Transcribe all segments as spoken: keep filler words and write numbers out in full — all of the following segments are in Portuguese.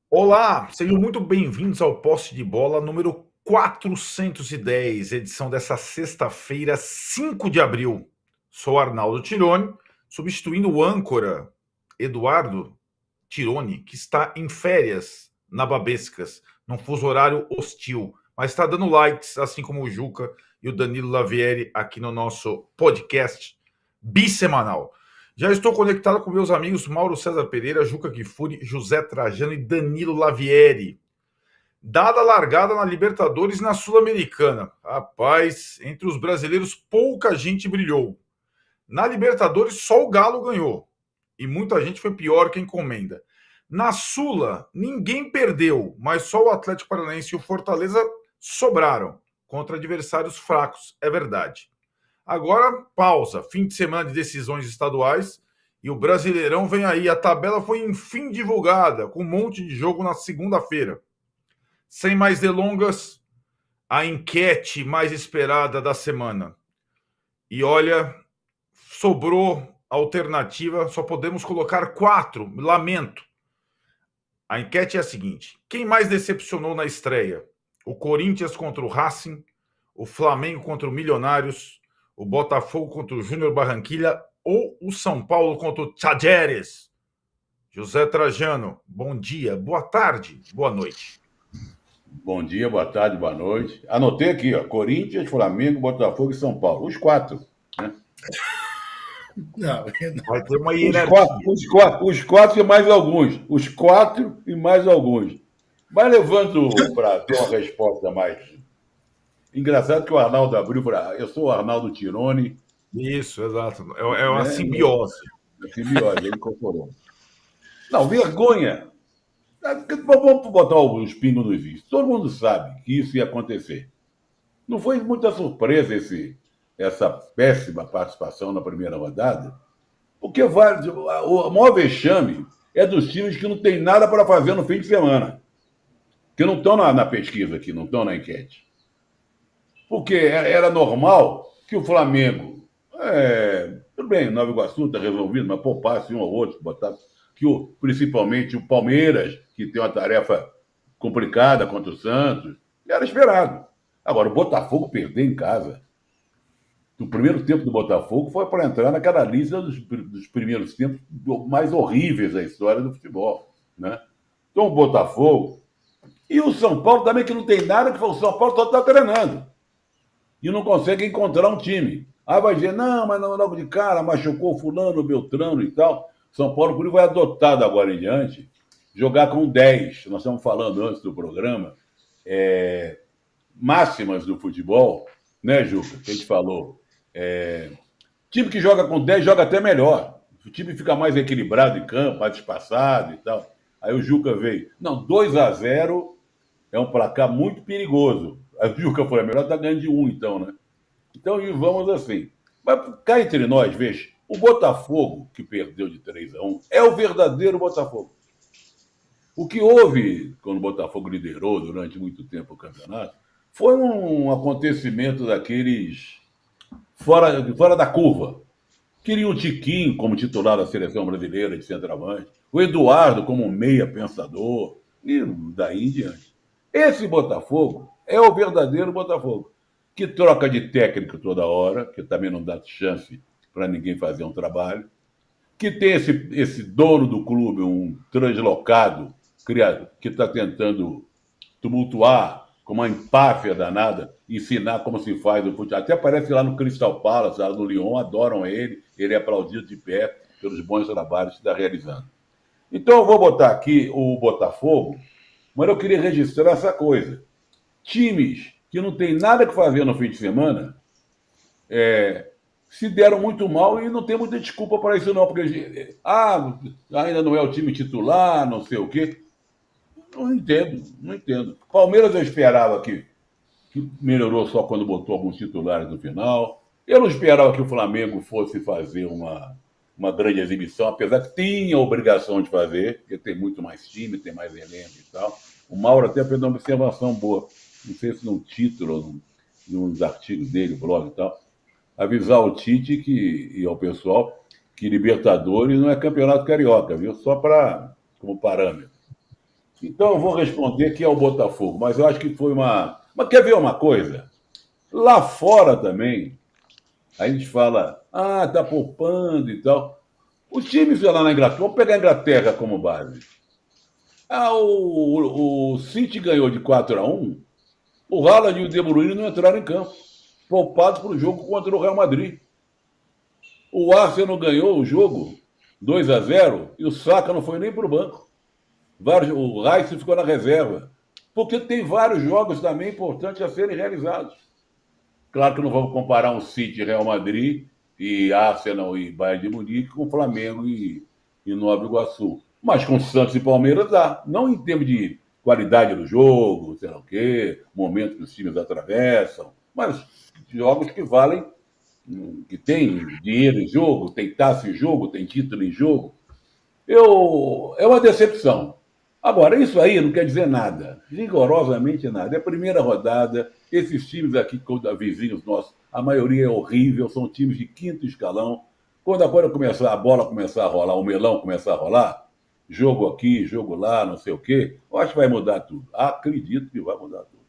Olá, sejam muito bem-vindos ao Posse de Bola número quatrocentos e dez, edição dessa sexta-feira, cinco de abril. Sou Arnaldo Tironi, substituindo o âncora Eduardo Tironi, que está em férias na Babescas, num fuso horário hostil, mas está dando likes, assim como o Juca e o Danilo Lavieri aqui no nosso podcast bissemanal. Já estou conectado com meus amigos Mauro César Pereira, Juca Kfouri, José Trajano e Danilo Lavieri. Dada a largada na Libertadores e na Sul-Americana. Rapaz, entre os brasileiros pouca gente brilhou. Na Libertadores só o Galo ganhou. E muita gente foi pior que a encomenda. Na Sula, ninguém perdeu, mas só o Atlético Paranaense e o Fortaleza sobraram contra adversários fracos, é verdade. Agora, pausa. Fim de semana de decisões estaduais e o Brasileirão vem aí. A tabela foi, enfim, divulgada, com um monte de jogo na segunda-feira. Sem mais delongas, a enquete mais esperada da semana. E olha, sobrou alternativa, só podemos colocar quatro. Lamento. A enquete é a seguinte: quem mais decepcionou na estreia? O Corinthians contra o Racing, o Flamengo contra o Milionários, o Botafogo contra o Júnior Barranquilla ou o São Paulo contra o Tajeres? José Trajano, bom dia, boa tarde, boa noite. Bom dia, boa tarde, boa noite. Anotei aqui, ó, Corinthians, Flamengo, Botafogo e São Paulo. Os quatro. Né? Não, não. Vai ter uma hierarquia. Os quatro, os, quatro, os quatro e mais alguns. Os quatro e mais alguns. Mas levando para ter uma resposta mais... Engraçado que o Arnaldo abriu para... Eu sou o Arnaldo Tironi. Isso, exato. É, é uma né? simbiose. É simbiose, ele incorporou. Não, vergonha. Vamos botar alguns pingos nos is. Todo mundo sabe que isso ia acontecer. Não foi muita surpresa esse, essa péssima participação na primeira rodada, porque vai, o maior vexame é dos times que não tem nada para fazer no fim de semana, que não estão na, na pesquisa aqui, não estão na enquete. Porque era normal que o Flamengo, é, tudo bem, Nova Iguaçu está resolvido, mas poupasse um ou outro, botar, que o, principalmente o Palmeiras, que tem uma tarefa complicada contra o Santos, era esperado. Agora, o Botafogo perder em casa. O primeiro tempo do Botafogo foi para entrar naquela lista dos, dos primeiros tempos mais horríveis da história do futebol. Né? Então, o Botafogo... E o São Paulo também, que não tem nada, que o São Paulo só está treinando. E não consegue encontrar um time. Aí vai dizer, não, mas não, logo de cara, machucou fulano, Beltrano e tal. São Paulo, por isso, vai adotado agora em diante, jogar com dez. Nós estamos falando antes do programa, é, máximas do futebol, né, Juca? Que a gente falou. É, time que joga com dez joga até melhor. O time fica mais equilibrado em campo, mais espaçado e tal. Aí o Juca veio. Não, dois a zero é um placar muito perigoso. Aí o Juca foi, melhor tá ganhando de um, então, né? Então, e vamos assim. Mas cá entre nós, veja, o Botafogo, que perdeu de três a um, é o verdadeiro Botafogo. O que houve quando o Botafogo liderou durante muito tempo o campeonato foi um acontecimento daqueles fora, fora da curva. Queria o Tiquinho como titular da seleção brasileira de centroavante, o Eduardo como meia pensador, e daí em diante. Esse Botafogo é o verdadeiro Botafogo, que troca de técnico toda hora, que também não dá chance para ninguém fazer um trabalho, que tem esse, esse dono do clube, um translocado, criado, que está tentando tumultuar com uma empáfia danada, ensinar como se faz o futebol. Até aparece lá no Crystal Palace, lá no Lyon, adoram ele, ele é aplaudido de pé pelos bons trabalhos que está realizando. Então eu vou botar aqui o Botafogo, mas eu queria registrar essa coisa. Times que não tem nada que fazer no fim de semana é, se deram muito mal e não tem muita desculpa para isso não, porque ah, ainda não é o time titular, não sei o quê. Não entendo, não entendo. Palmeiras eu esperava que, que melhorou só quando botou alguns titulares no final. Eu não esperava que o Flamengo fosse fazer uma, uma grande exibição, apesar que tinha a obrigação de fazer, porque tem muito mais time, tem mais elenco e tal. O Mauro até fez uma observação boa, não sei se num título ou num, nos artigos dele, blog e tal, avisar o Tite que, e ao pessoal que Libertadores não é campeonato carioca, viu? Só para como parâmetro. Então eu vou responder que é o Botafogo, mas eu acho que foi uma. Mas quer ver uma coisa? Lá fora também, a gente fala, ah, tá poupando e tal. Os times lá na Inglaterra, vamos pegar a Inglaterra como base. Ah, o, o City ganhou de quatro a um, o Haaland e o De Bruyne não entraram em campo, poupados para o jogo contra o Real Madrid. O Arsenal ganhou o jogo dois a zero e o Saka não foi nem para o banco. O Rice ficou na reserva. Porque tem vários jogos também importantes a serem realizados. Claro que não vamos comparar um City, Real Madrid e Arsenal e Bayern de Munique com Flamengo e, e Nova Iguaçu. Mas com Santos e Palmeiras dá. Não em termos de qualidade do jogo, sei lá o quê, momento que os times atravessam, mas jogos que valem, que tem dinheiro em jogo, tem taça em jogo, tem título em jogo. Eu, é uma decepção. Agora, isso aí não quer dizer nada, rigorosamente nada. É a primeira rodada, esses times aqui, vizinhos nossos, a maioria é horrível, são times de quinto escalão. Quando agora começar a bola começar a rolar, o melão começar a rolar, jogo aqui, jogo lá, não sei o quê, eu acho que vai mudar tudo. Acredito que vai mudar tudo.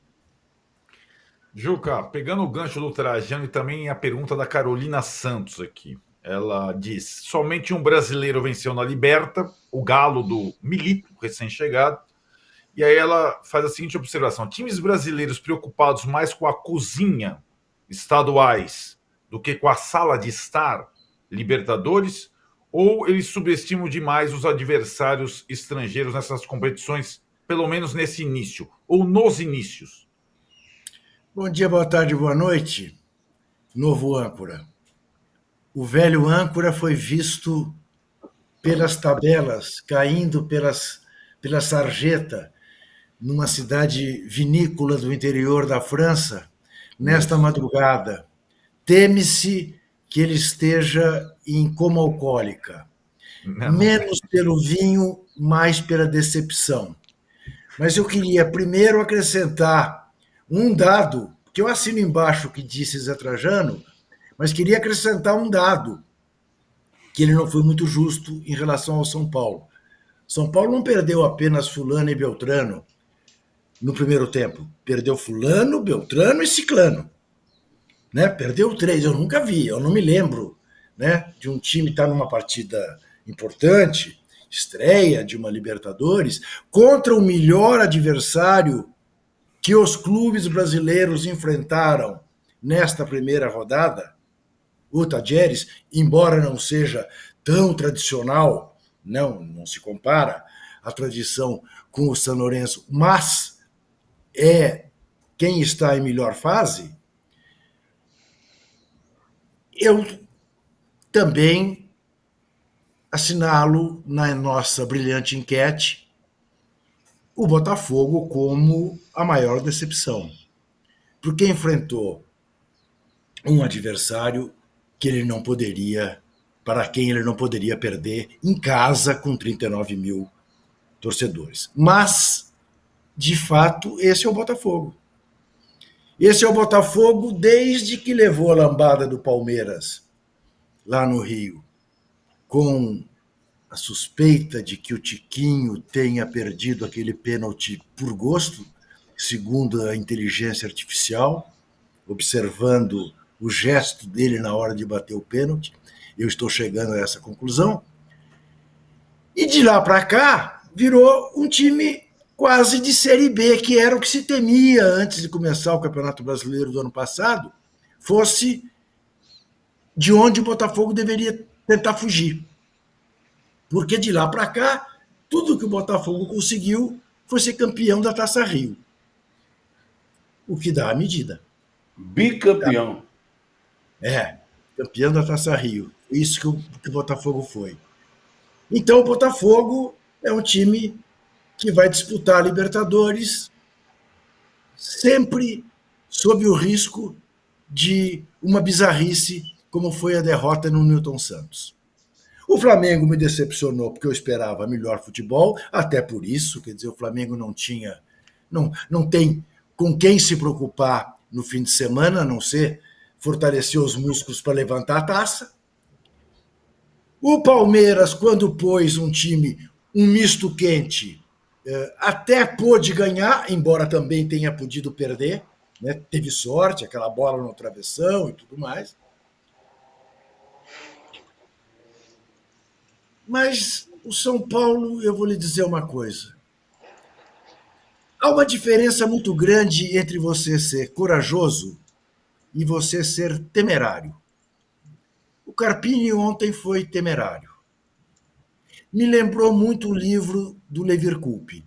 Juca, pegando o gancho do Trajano e também a pergunta da Carolina Santos aqui. Ela diz: somente um brasileiro venceu na Liberta, o Galo do Milito, recém-chegado. E aí ela faz a seguinte observação: times brasileiros preocupados mais com a cozinha estaduais do que com a sala de estar Libertadores, ou eles subestimam demais os adversários estrangeiros nessas competições, pelo menos nesse início, ou nos inícios? Bom dia, boa tarde, boa noite. Novo âncora. O velho âncora foi visto pelas tabelas, caindo pelas, pela sarjeta, numa cidade vinícola do interior da França, nesta madrugada. Teme-se que ele esteja em coma alcoólica. Não. Menos pelo vinho, mais pela decepção. Mas eu queria primeiro acrescentar um dado, que eu assino embaixo o que disse Zé Trajano, mas queria acrescentar um dado, que ele não foi muito justo em relação ao São Paulo. São Paulo não perdeu apenas Fulano e Beltrano no primeiro tempo. Perdeu Fulano, Beltrano e Ciclano. Né? Perdeu três, eu nunca vi, eu não me lembro, né, de um time estar numa partida importante, estreia de uma Libertadores, contra o melhor adversário que os clubes brasileiros enfrentaram nesta primeira rodada, o Tajeres, embora não seja tão tradicional, não, não se compara a tradição com o São Lourenço, mas é quem está em melhor fase. Eu também assinalo na nossa brilhante enquete o Botafogo como a maior decepção, porque enfrentou um adversário que ele não poderia, para quem ele não poderia perder em casa com trinta e nove mil torcedores. Mas, de fato, esse é o Botafogo. Esse é o Botafogo desde que levou a lambada do Palmeiras lá no Rio, com a suspeita de que o Tiquinho tenha perdido aquele pênalti por gosto, segundo a inteligência artificial, observando o gesto dele na hora de bater o pênalti. Eu estou chegando a essa conclusão. E de lá para cá, virou um time quase de Série B, que era o que se temia antes de começar o Campeonato Brasileiro do ano passado, fosse de onde o Botafogo deveria tentar fugir. Porque de lá para cá, tudo que o Botafogo conseguiu foi ser campeão da Taça Rio. O que dá a medida. Bicampeão. É, campeão da Taça Rio. Isso que o, que o Botafogo foi. Então o Botafogo é um time que vai disputar a Libertadores sempre sob o risco de uma bizarrice como foi a derrota no Newton Santos. O Flamengo me decepcionou porque eu esperava melhor futebol, até por isso, quer dizer, o Flamengo não tinha, não, não tem com quem se preocupar no fim de semana, a não ser fortalecer os músculos para levantar a taça. O Palmeiras, quando pôs um time, um misto quente, até pôde ganhar, embora também tenha podido perder, né? Teve sorte, aquela bola no travessão e tudo mais. Mas o São Paulo, eu vou lhe dizer uma coisa. Há uma diferença muito grande entre você ser corajoso e você ser temerário. O Carpini ontem foi temerário. Me lembrou muito o livro do Leverkusen.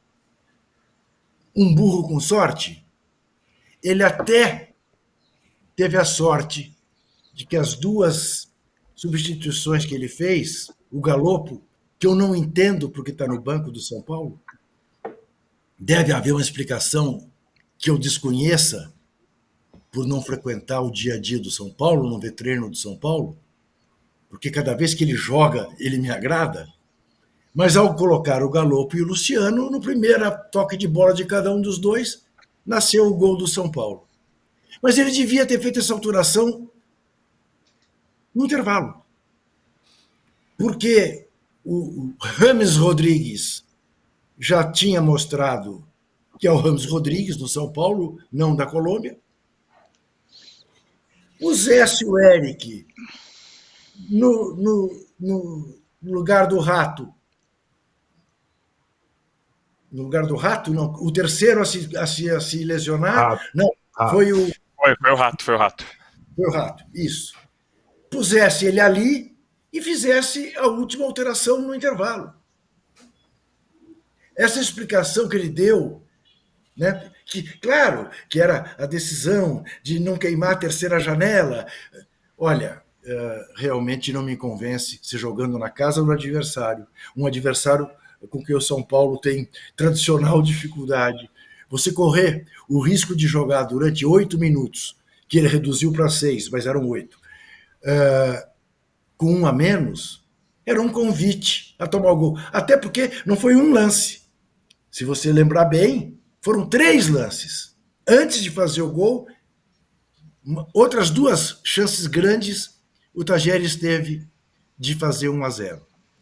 Um burro com sorte. Ele até teve a sorte de que as duas substituições que ele fez, o Galopo, que eu não entendo porque está no banco do São Paulo, deve haver uma explicação que eu desconheça por não frequentar o dia a dia do São Paulo, não ver treino do São Paulo, porque cada vez que ele joga, ele me agrada. Mas ao colocar o Galopo e o Luciano, no primeiro toque de bola de cada um dos dois, nasceu o gol do São Paulo. Mas ele devia ter feito essa alteração no intervalo. Porque o James Rodrigues já tinha mostrado que é o James Rodrigues do São Paulo, não da Colômbia. O Zécio Eric, no, no, no lugar do Rato, no lugar do Rato, não, o terceiro a se, a se, a se lesionar, Rato. não, Rato. foi o... Foi, foi o Rato, foi o Rato. Foi o Rato, isso. Pusesse ele ali e fizesse a última alteração no intervalo. Essa explicação que ele deu, né, que, claro, que era a decisão de não queimar a terceira janela. Olha, uh, realmente não me convence se jogando na casa do adversário, um adversário com quem o São Paulo tem tradicional dificuldade, você correr o risco de jogar durante oito minutos, que ele reduziu para seis, mas eram oito, uh, com um a menos, era um convite a tomar o gol. Até porque não foi um lance. Se você lembrar bem, foram três lances. Antes de fazer o gol, outras duas chances grandes o Tajeres teve de fazer um a zero.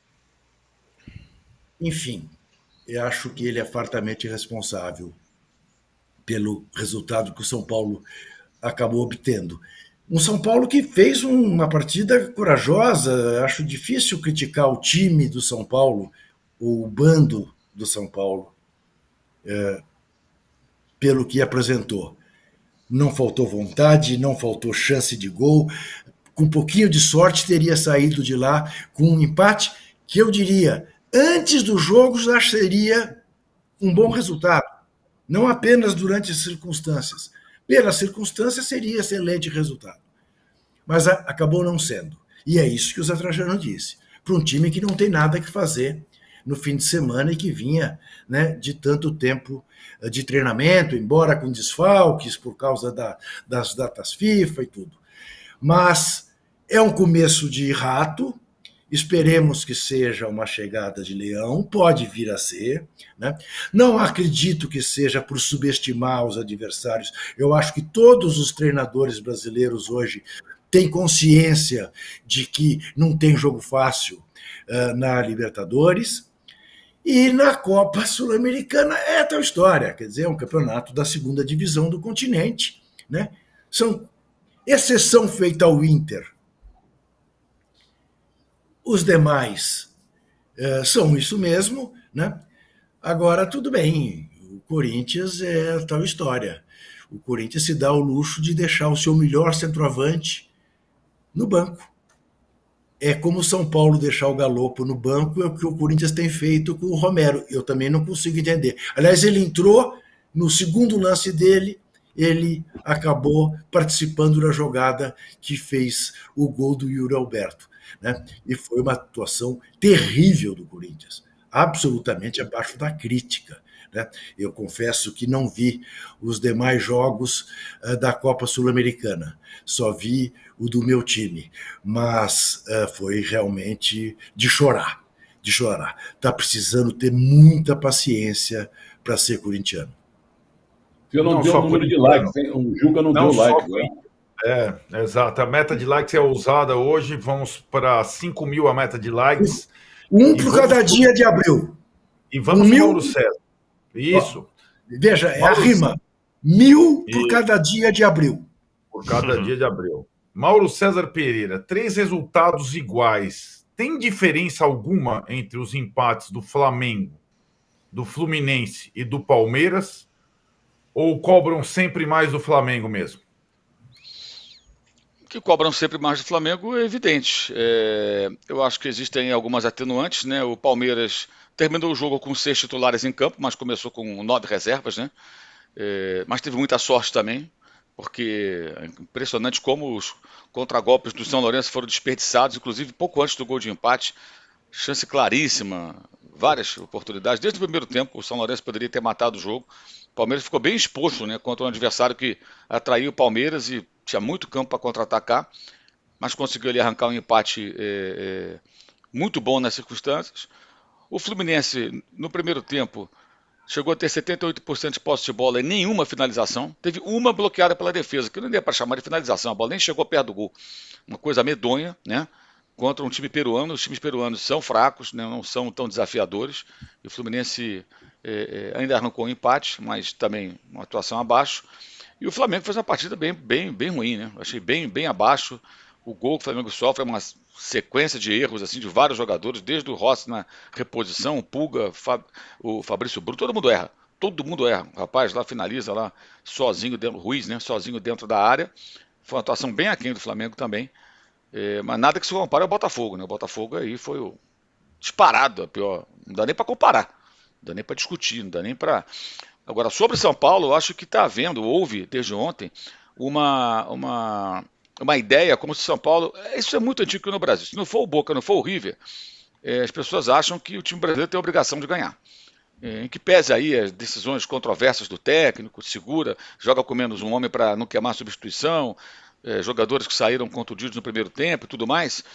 Enfim, eu acho que ele é fartamente responsável pelo resultado que o São Paulo acabou obtendo. Um São Paulo que fez uma partida corajosa. Acho difícil criticar o time do São Paulo, o bando do São Paulo, é, pelo que apresentou. Não faltou vontade, não faltou chance de gol. Com um pouquinho de sorte, teria saído de lá com um empate que eu diria, antes do jogo já seria um bom resultado. Não apenas durante as circunstâncias. Pelas circunstâncias seria excelente resultado. Mas a, acabou não sendo. E é isso que o Zé Trajano disse. Para um time que não tem nada que fazer no fim de semana e que vinha, né, de tanto tempo de treinamento, embora com desfalques por causa da, das datas FIFA e tudo. Mas é um começo de rato. Esperemos que seja uma chegada de leão, pode vir a ser, né? Não acredito que seja por subestimar os adversários. Eu acho que todos os treinadores brasileiros hoje têm consciência de que não tem jogo fácil uh, na Libertadores. E na Copa Sul-Americana é tal história, quer dizer, é um campeonato da segunda divisão do continente, né? São exceção feita ao Inter. Os demais uh, são isso mesmo, né? Agora, tudo bem, o Corinthians é tal história. O Corinthians se dá o luxo de deixar o seu melhor centroavante no banco. É como o São Paulo deixar o Galopo no banco, é o que o Corinthians tem feito com o Romero. Eu também não consigo entender. Aliás, ele entrou, no segundo lance dele, ele acabou participando da jogada que fez o gol do Yuri Alberto. Né? E foi uma atuação terrível do Corinthians, absolutamente abaixo da crítica. Né? Eu confesso que não vi os demais jogos uh, da Copa Sul-Americana, só vi o do meu time, mas uh, foi realmente de chorar, de chorar. Está precisando ter muita paciência para ser corintiano. Se eu não, não deu o número de likes, hein? O Juca não, não deu like. Né? É, exato. A meta de likes é ousada hoje. Vamos para cinco mil a meta de likes. Um por cada dia de abril. E vamos Um com mil- Mauro César. Isso, Veja, é a Mauro rima. Mil por Isso. cada dia de abril. por cada dia de abril. Mauro César Pereira, três resultados iguais. Tem diferença alguma entre os empates do Flamengo, do Fluminense e do Palmeiras? Ou cobram sempre mais do Flamengo mesmo? Que cobram sempre mais do Flamengo é evidente. É, eu acho que existem algumas atenuantes, né? O Palmeiras terminou o jogo com seis titulares em campo, mas começou com nove reservas, né? É, mas teve muita sorte também, porque é impressionante como os contragolpes do São Lourenço foram desperdiçados, inclusive pouco antes do gol de empate. Chance claríssima, várias oportunidades. Desde o primeiro tempo, o São Lourenço poderia ter matado o jogo. O Palmeiras ficou bem exposto, né, contra um adversário que atraiu o Palmeiras e tinha muito campo para contra-atacar, mas conseguiu ali arrancar um empate é, é, muito bom nas circunstâncias. O Fluminense, no primeiro tempo, chegou a ter setenta e oito por cento de posse de bola e nenhuma finalização. Teve uma bloqueada pela defesa, que não deu para chamar de finalização, a bola nem chegou perto do gol. Uma coisa medonha, né? Contra um time peruano. Os times peruanos são fracos, né? Não são tão desafiadores. E o Fluminense é, é, ainda arrancou um empate, mas também uma atuação abaixo. E o Flamengo fez uma partida bem, bem, bem ruim, né? Achei bem, bem abaixo. O gol que o Flamengo sofre é uma sequência de erros assim de vários jogadores, desde o Rossi na reposição, o Pulga, o Fabrício Bruno, todo mundo erra. Todo mundo erra. O rapaz lá finaliza lá sozinho dentro, Ruiz, né? Sozinho dentro da área. Foi uma atuação bem aquém do Flamengo também. É, mas nada que se compare ao Botafogo, né? O Botafogo aí foi o disparado, a pior. Não dá nem para comparar, não dá nem para discutir, não dá nem para. Agora, sobre São Paulo, eu acho que está havendo, houve desde ontem, uma, uma, uma ideia como se São Paulo. Isso é muito antigo aqui no Brasil. Se não for o Boca, não for o River, é, as pessoas acham que o time brasileiro tem a obrigação de ganhar. É, em que pese aí as decisões controversas do técnico, segura, joga com menos um homem para não queimar a substituição. É, jogadores que saíram contundidos no primeiro tempo e tudo mais.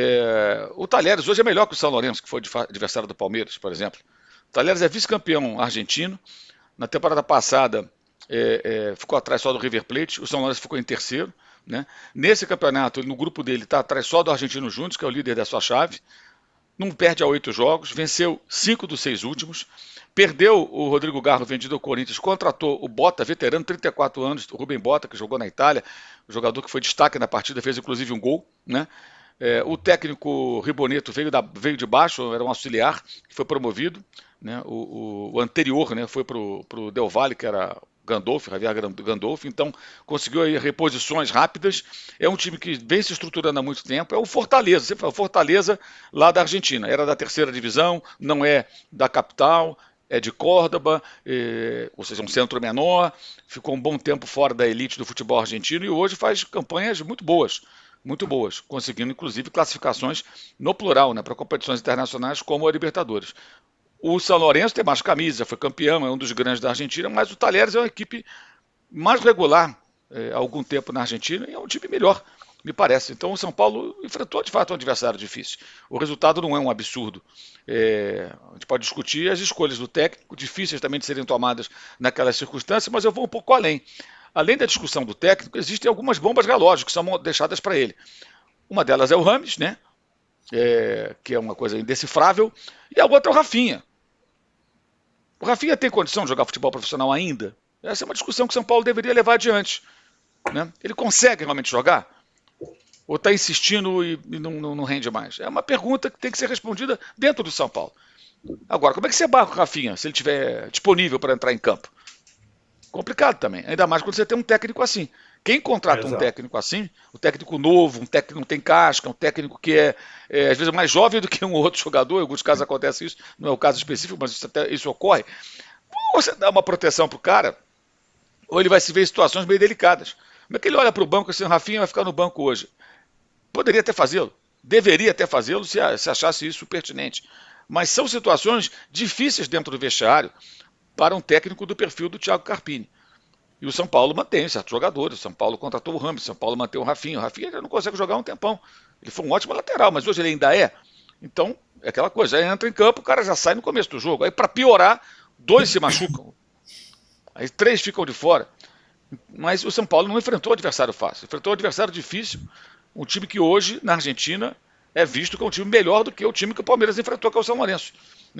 É, o Talheres hoje é melhor que o São Lourenço, que foi adversário do Palmeiras, por exemplo. O Talheres é vice-campeão argentino. Na temporada passada é, é, ficou atrás só do River Plate. O São Lourenço ficou em terceiro. Né? Nesse campeonato, no grupo dele, está atrás só do Argentino Júnior, que é o líder da sua chave. Não perde a oito jogos, venceu cinco dos seis últimos. Perdeu o Rodrigo Garro, vendido ao Corinthians, contratou o Bota, veterano, trinta e quatro anos, o Rubem Bota, que jogou na Itália, o jogador que foi destaque na partida, fez inclusive um gol. Né? É, o técnico Riboneto veio, da, veio de baixo, era um auxiliar, que foi promovido. Né? O, o, o anterior, né, foi para o Del Valle, que era Gandolfi, Javier Gandolfi, então conseguiu aí reposições rápidas. É um time que vem se estruturando há muito tempo. É o Fortaleza, sempre foi o Fortaleza lá da Argentina. Era da terceira divisão, não é da capital, é de Córdoba, é, ou seja, um centro menor, ficou um bom tempo fora da elite do futebol argentino e hoje faz campanhas muito boas, muito boas, conseguindo inclusive classificações no plural, né, para competições internacionais como a Libertadores. O São Lourenço tem mais camisa, foi campeão, é um dos grandes da Argentina, mas o Talheres é uma equipe mais regular é, há algum tempo na Argentina e é um time melhor, me parece. Então o São Paulo enfrentou de fato um adversário difícil. O resultado não é um absurdo. É, a gente pode discutir as escolhas do técnico, difíceis também de serem tomadas naquelas circunstâncias, mas eu vou um pouco além. Além da discussão do técnico, existem algumas bombas relógio que são deixadas para ele. Uma delas é o Rames, né? É, que é uma coisa indecifrável, e a outra é o Rafinha. O Rafinha tem condição de jogar futebol profissional ainda? Essa é uma discussão que o São Paulo deveria levar adiante. Né? Ele consegue realmente jogar? Ou está insistindo e, e não, não, não rende mais? É uma pergunta que tem que ser respondida dentro do São Paulo. Agora, como é que você barra o Rafinha se ele estiver disponível para entrar em campo? Complicado também, ainda mais quando você tem um técnico assim. Quem contrata Exato. um técnico assim, um técnico novo, um técnico que não tem casca, um técnico que é, é às vezes mais jovem do que um outro jogador, em alguns casos acontece isso, não é o caso específico, mas isso, até, isso ocorre, ou você dá uma proteção pro cara, ou ele vai se ver em situações meio delicadas. Como é que ele olha para o banco assim, o Rafinha vai ficar no banco hoje? Poderia até fazê-lo, deveria até fazê-lo se, se achasse isso pertinente. Mas são situações difíceis dentro do vestiário para um técnico do perfil do Thiago Carpini. E o São Paulo mantém certos jogadores. O São Paulo contratou o Rames, o São Paulo mantém o Rafinha. O Rafinha já não consegue jogar há um tempão. Ele foi um ótimo lateral, mas hoje ele ainda é. Então, é aquela coisa. Aí entra em campo, o cara já sai no começo do jogo. Aí, para piorar, dois se machucam. Aí três ficam de fora. Mas o São Paulo não enfrentou adversário fácil. Enfrentou um adversário difícil. Um time que hoje, na Argentina, é visto como um time melhor do que o time que o Palmeiras enfrentou, que é o São Lourenço. Né?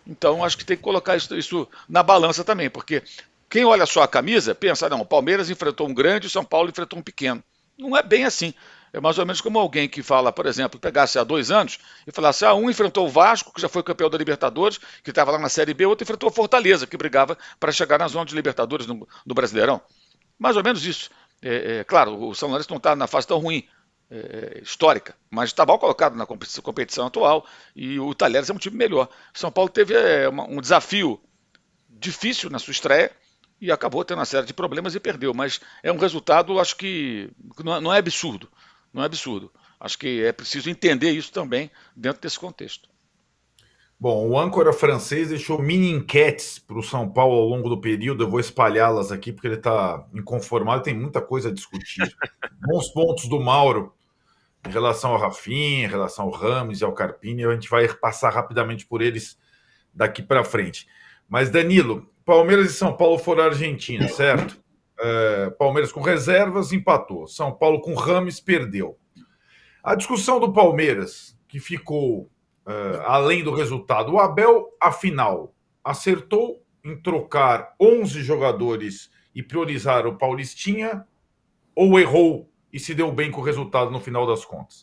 Então acho que tem que colocar isso, isso na balança também, porque quem olha só a camisa pensa, não, o Palmeiras enfrentou um grande e o São Paulo enfrentou um pequeno. Não é bem assim. É mais ou menos como alguém que fala, por exemplo, pegasse há dois anos e falasse, ah, um enfrentou o Vasco, que já foi campeão da Libertadores, que estava lá na Série B, outro enfrentou a Fortaleza, que brigava para chegar na zona de Libertadores no, no Brasileirão. Mais ou menos isso. É, é, claro, o São Lourenço não está na fase tão ruim, é, histórica, mas está mal colocado na competição, competição atual e o Talheres é um time melhor. São Paulo teve é, uma, um desafio difícil na sua estreia e acabou tendo uma série de problemas e perdeu, mas é um resultado, acho que não é, não é absurdo, não é absurdo. Acho que é preciso entender isso também dentro desse contexto. Bom, o âncora francês deixou mini enquetes para o São Paulo ao longo do período. Eu vou espalhá-las aqui porque ele está inconformado, tem muita coisa a discutir. Bons pontos do Mauro em relação ao Rafinha, em relação ao Rames e ao Carpini. A gente vai passar rapidamente por eles daqui para frente. Mas, Danilo, Palmeiras e São Paulo foram à Argentina, certo? É, Palmeiras com reservas empatou. São Paulo com Rames perdeu. A discussão do Palmeiras, que ficou uh, além do resultado, o Abel, afinal, acertou em trocar onze jogadores e priorizar o Paulistinha ou errou e se deu bem com o resultado no final das contas?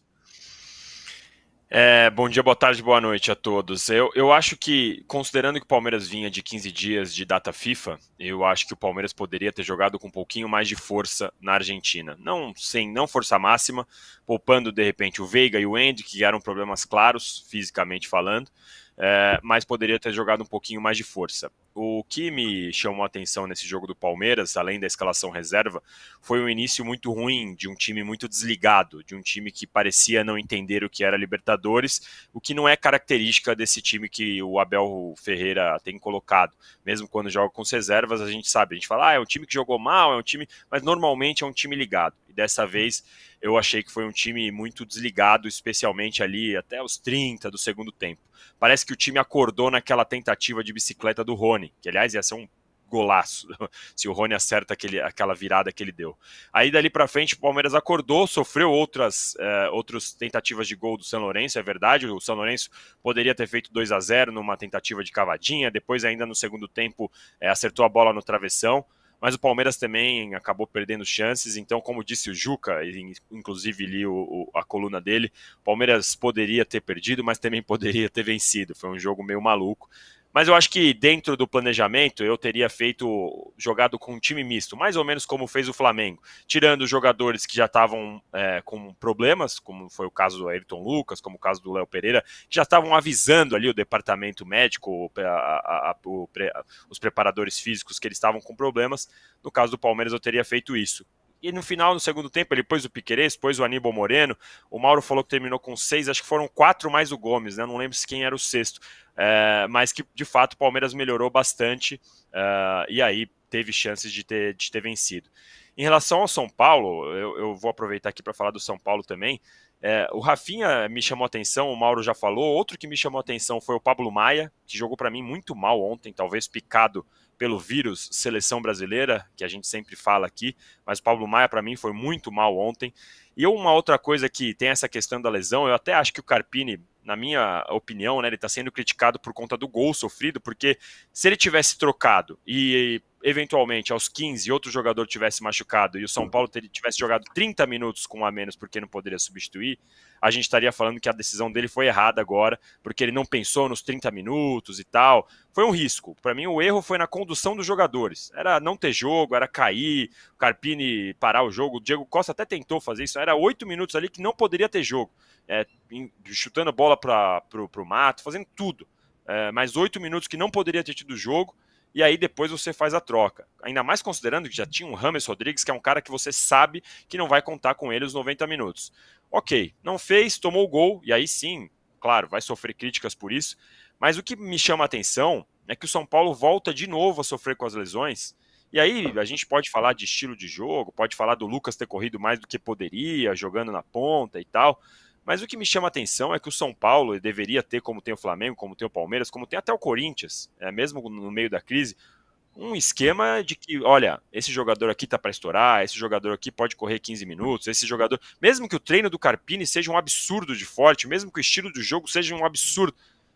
É, bom dia, boa tarde, boa noite a todos. Eu, eu acho que, considerando que o Palmeiras vinha de quinze dias de data FIFA, eu acho que o Palmeiras poderia ter jogado com um pouquinho mais de força na Argentina. Não, sem, não força máxima, poupando de repente o Veiga e o Andy, que eram problemas claros, fisicamente falando, é, mas poderia ter jogado um pouquinho mais de força. O que me chamou a atenção nesse jogo do Palmeiras, além da escalação reserva, foi um início muito ruim de um time muito desligado, de um time que parecia não entender o que era Libertadores, o que não é característica desse time que o Abel Ferreira tem colocado. Mesmo quando joga com as reservas, a gente sabe, a gente fala, ah, é um time que jogou mal, é um time, mas normalmente é um time ligado. E dessa vez eu achei que foi um time muito desligado, especialmente ali até os trinta do segundo tempo. Parece que o time acordou naquela tentativa de bicicleta do Rony, que aliás ia ser um golaço, se o Rony acerta aquele, aquela virada que ele deu. Aí dali pra frente o Palmeiras acordou, sofreu outras, é, outras tentativas de gol do São Lourenço, é verdade, o São Lourenço poderia ter feito dois a zero numa tentativa de cavadinha, depois ainda no segundo tempo é, acertou a bola no travessão, mas o Palmeiras também acabou perdendo chances, então como disse o Juca, inclusive li o, o, a coluna dele, o Palmeiras poderia ter perdido, mas também poderia ter vencido, foi um jogo meio maluco. Mas eu acho que dentro do planejamento eu teria feito, jogado com um time misto, mais ou menos como fez o Flamengo, tirando os jogadores que já estavam é, com problemas, como foi o caso do Ayrton Lucas, como o caso do Léo Pereira, que já estavam avisando ali o departamento médico, a, a, a, o, os preparadores físicos que eles estavam com problemas. No caso do Palmeiras eu teria feito isso. E no final, no segundo tempo, ele pôs o Piquerez, pôs o Aníbal Moreno, o Mauro falou que terminou com seis, acho que foram quatro mais o Gomes, né? Não lembro se quem era o sexto, é, mas que de fato o Palmeiras melhorou bastante uh, e aí teve chances de ter, de ter vencido. Em relação ao São Paulo, eu, eu vou aproveitar aqui para falar do São Paulo também. É, o Rafinha me chamou a atenção, o Mauro já falou. Outro que me chamou a atenção foi o Pablo Maia, que jogou para mim muito mal ontem, talvez picado pelo vírus seleção brasileira, que a gente sempre fala aqui, mas o Pablo Maia para mim foi muito mal ontem. E uma outra coisa que tem essa questão da lesão, eu até acho que o Carpini, na minha opinião, né, ele está sendo criticado por conta do gol sofrido, porque se ele tivesse trocado e eventualmente aos quinze outro jogador tivesse machucado e o São Paulo tivesse jogado trinta minutos com um a menos porque não poderia substituir, a gente estaria falando que a decisão dele foi errada agora, porque ele não pensou nos trinta minutos e tal. Foi um risco. Para mim, o erro foi na condução dos jogadores. Era não ter jogo, era cair, o Carpini parar o jogo. O Diego Costa até tentou fazer isso. Era oito minutos ali que não poderia ter jogo. É, chutando a bola para o mato, fazendo tudo. É, mais oito minutos que não poderia ter tido jogo. E aí depois você faz a troca. Ainda mais considerando que já tinha um Rames Rodrigues, que é um cara que você sabe que não vai contar com ele os noventa minutos. Ok, não fez, tomou o gol, e aí sim, claro, vai sofrer críticas por isso, mas o que me chama a atenção é que o São Paulo volta de novo a sofrer com as lesões, e aí a gente pode falar de estilo de jogo, pode falar do Lucas ter corrido mais do que poderia, jogando na ponta e tal, mas o que me chama a atenção é que o São Paulo deveria ter, como tem o Flamengo, como tem o Palmeiras, como tem até o Corinthians, é, mesmo no meio da crise, um esquema de que, olha, esse jogador aqui tá para estourar, esse jogador aqui pode correr quinze minutos, esse jogador, mesmo que o treino do Carpini seja um absurdo de forte, mesmo que o estilo de jogo seja um absurdo,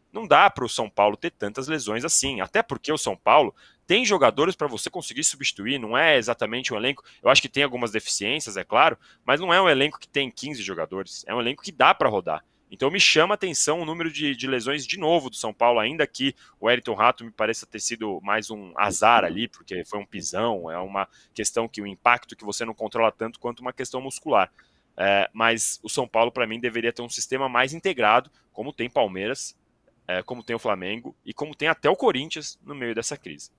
Não dá para o São Paulo ter tantas lesões assim, até porque o São Paulo tem jogadores para você conseguir substituir, não é exatamente um elenco, eu acho que tem algumas deficiências, é claro, mas não é um elenco que tem quinze jogadores, é um elenco que dá para rodar. Então me chama a atenção o número de, de lesões de novo do São Paulo, ainda que o Wellington Rato me pareça ter sido mais um azar ali, porque foi um pisão, é uma questão que o impacto que você não controla tanto quanto uma questão muscular. É, mas o São Paulo, para mim, deveria ter um sistema mais integrado, como tem Palmeiras, é, como tem o Flamengo e como tem até o Corinthians no meio dessa crise.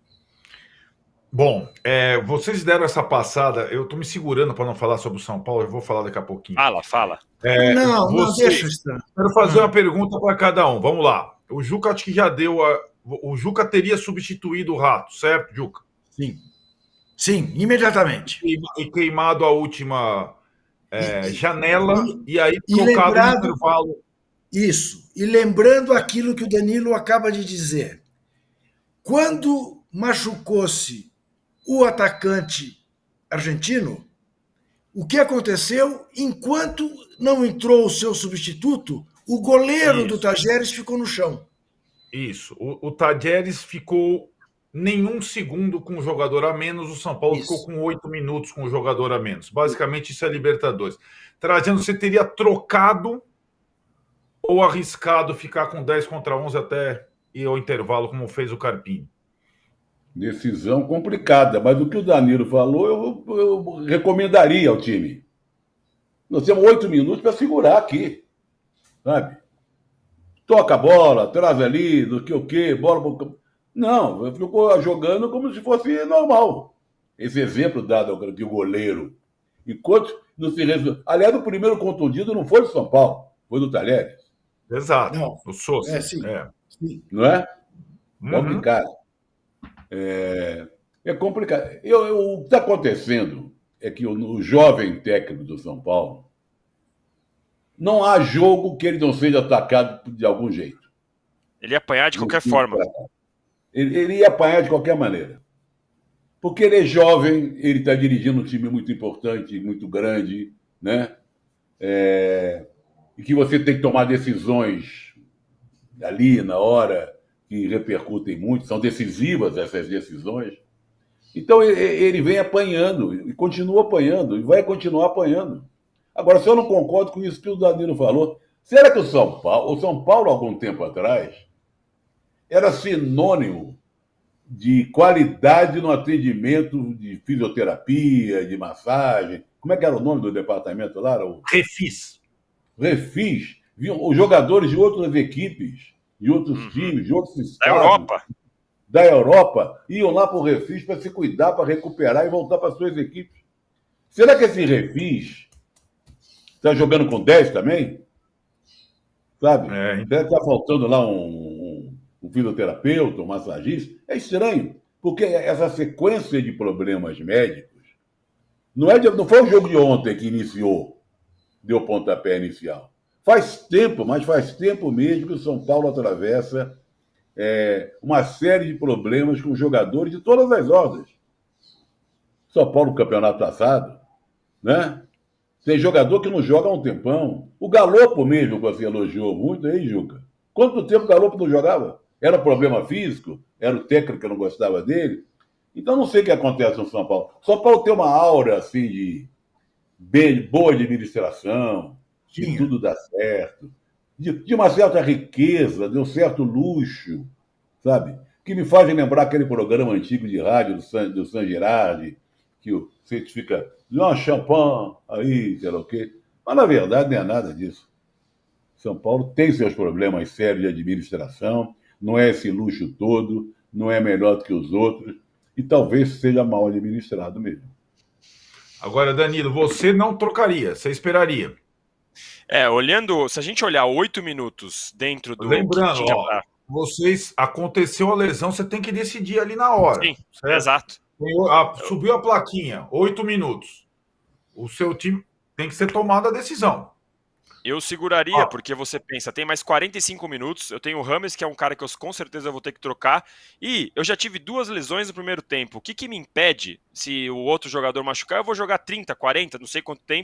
Bom, é, vocês deram essa passada, eu estou me segurando para não falar sobre o São Paulo, eu vou falar daqui a pouquinho. Fala, fala. É, não, você, não, deixa estar. Quero fazer uma pergunta para cada um, vamos lá. O Juca acho que já deu, a, o Juca teria substituído o Rato, certo, Juca? Sim, sim, imediatamente. E, e queimado a última é, e, janela e, e aí e trocado lembrado, no intervalo. Isso, e lembrando aquilo que o Danilo acaba de dizer. Quando machucou-se o atacante argentino, o que aconteceu? Enquanto não entrou o seu substituto, o goleiro Isso. do Tajeres ficou no chão. Isso. O, o Tajeres ficou nenhum segundo com o jogador a menos, o São Paulo isso. ficou com oito minutos com o jogador a menos. Basicamente, isso é Libertadores. Trajano, você teria trocado ou arriscado ficar com dez contra onze até ir ao intervalo, como fez o Carpini? Decisão complicada, mas o que o Danilo falou, eu, eu recomendaria ao time. Nós temos oito minutos para segurar aqui, sabe? Toca a bola, traz ali, do que o que, bola... Não, ficou jogando como se fosse normal. Esse exemplo dado de goleiro. Enquanto não se resolve... Aliás, o primeiro contundido não foi do São Paulo, foi do Talheres. Exato, não. O Sousa. É, sim. É. Sim. Não é? Uhum. Complicado. É, é complicado. Eu, eu, o que está acontecendo é que o, o jovem técnico do São Paulo, não há jogo que ele não seja atacado de algum jeito. Ele ia apanhar de qualquer forma. Ele, ele ia apanhar de qualquer maneira. Porque ele é jovem, ele está dirigindo um time muito importante, muito grande, né? É, e que você tem que tomar decisões ali, na hora, que repercutem muito, são decisivas essas decisões. Então ele vem apanhando, e continua apanhando, e vai continuar apanhando. Agora, se eu não concordo com isso que o Danilo falou, será que o São Paulo, o São Paulo, algum tempo atrás, era sinônimo de qualidade no atendimento de fisioterapia, de massagem? Como é que era o nome do departamento lá? Era o... Refis. Refis. Os jogadores de outras equipes, de outros uhum. times, de outros estados. Da Europa. Da Europa, iam lá para o Refis para se cuidar, para recuperar e voltar para suas equipes. Será que esse Refis está jogando com dez também? Sabe? É. Deve estar faltando lá um, um, um fisioterapeuta, um massagista. É estranho, porque essa sequência de problemas médicos não, é de, não foi o jogo de ontem que iniciou, deu pontapé inicial. Faz tempo, mas faz tempo mesmo que o São Paulo atravessa é, uma série de problemas com jogadores de todas as ordens. São Paulo, no campeonato passado, né? Tem jogador que não joga há um tempão. O Galopo mesmo, que você elogiou muito, aí, Juca. Quanto tempo o Galopo não jogava? Era problema físico? Era o técnico que não gostava dele? Então, não sei o que acontece no São Paulo. São Paulo tem uma aura, assim, de bem, boa administração, de Sim. tudo dá certo, de, de uma certa riqueza, de um certo luxo, sabe? Que me faz lembrar aquele programa antigo de rádio do San, do San Girardi, que o certifica, não, champanhe, aí, sei lá o quê. Mas, na verdade, não é nada disso. São Paulo tem seus problemas sérios de administração, não é esse luxo todo, não é melhor do que os outros, e talvez seja mal administrado mesmo. Agora, Danilo, você não trocaria, você esperaria. É, olhando, se a gente olhar oito minutos dentro do... Lembrando, que tinha... ó, vocês, aconteceu a lesão, você tem que decidir ali na hora. Sim, certo? Exato. A, subiu a plaquinha, oito minutos. O seu time tem que ser tomada a decisão. Eu seguraria, ah. porque você pensa, tem mais quarenta e cinco minutos, eu tenho o Rames, que é um cara que eu com certeza vou ter que trocar, e eu já tive duas lesões no primeiro tempo. O que, que me impede, se o outro jogador machucar, eu vou jogar trinta, quarenta, não sei quanto tempo,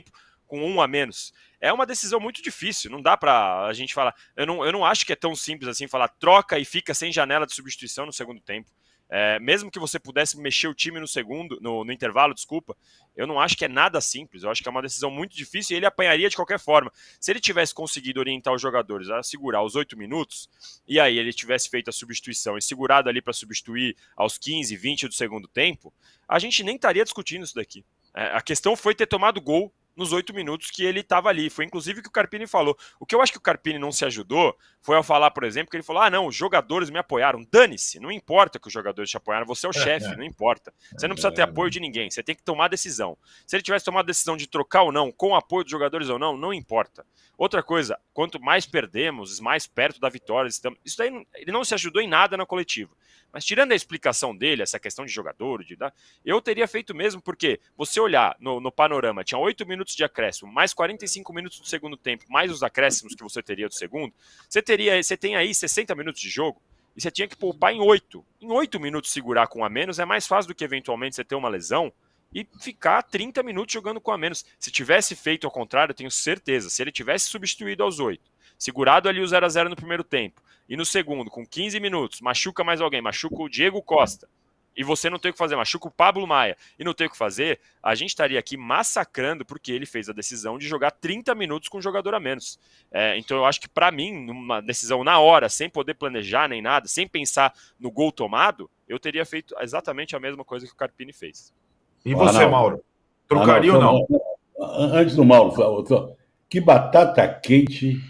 com um a menos. É uma decisão muito difícil, não dá pra a gente falar... Eu não, eu não acho que é tão simples assim falar troca e fica sem janela de substituição no segundo tempo. É, mesmo que você pudesse mexer o time no segundo, no, no intervalo, desculpa, eu não acho que é nada simples, eu acho que é uma decisão muito difícil e ele apanharia de qualquer forma. Se ele tivesse conseguido orientar os jogadores a segurar os oito minutos, e aí ele tivesse feito a substituição e segurado ali para substituir aos quinze, vinte do segundo tempo, a gente nem estaria discutindo isso daqui. É, a questão foi ter tomado gol nos oito minutos que ele estava ali. Foi inclusive o que o Carpini falou. O que eu acho que o Carpini não se ajudou foi ao falar, por exemplo, que ele falou, ah não, os jogadores me apoiaram. Dane-se, não importa que os jogadores te apoiaram, você é o chefe, é, é. não importa. Você não precisa ter apoio de ninguém, você tem que tomar decisão. Se ele tivesse tomado a decisão de trocar ou não, com o apoio dos jogadores ou não, não importa. Outra coisa, quanto mais perdemos, mais perto da vitória estamos... Isso daí, ele não se ajudou em nada na coletiva. Mas tirando a explicação dele, essa questão de jogador, de, eu teria feito mesmo, porque você olhar no, no panorama, tinha oito minutos de acréscimo, mais quarenta e cinco minutos do segundo tempo, mais os acréscimos que você teria do segundo, você, teria, você tem aí sessenta minutos de jogo, e você tinha que poupar em oito. Em oito minutos segurar com a menos é mais fácil do que eventualmente você ter uma lesão e ficar trinta minutos jogando com a menos. Se tivesse feito ao contrário, eu tenho certeza, se ele tivesse substituído aos oito, segurado ali o zero a zero no primeiro tempo, e no segundo, com quinze minutos, machuca mais alguém, machuca o Diego Costa, e você não tem o que fazer, machuca o Pablo Maia, e não tem o que fazer, a gente estaria aqui massacrando porque ele fez a decisão de jogar trinta minutos com um jogador a menos. É, então eu acho que para mim, numa decisão na hora, sem poder planejar nem nada, sem pensar no gol tomado, eu teria feito exatamente a mesma coisa que o Carpini fez. E você, Mauro? Trocaria ou não? Antes do Mauro, que batata quente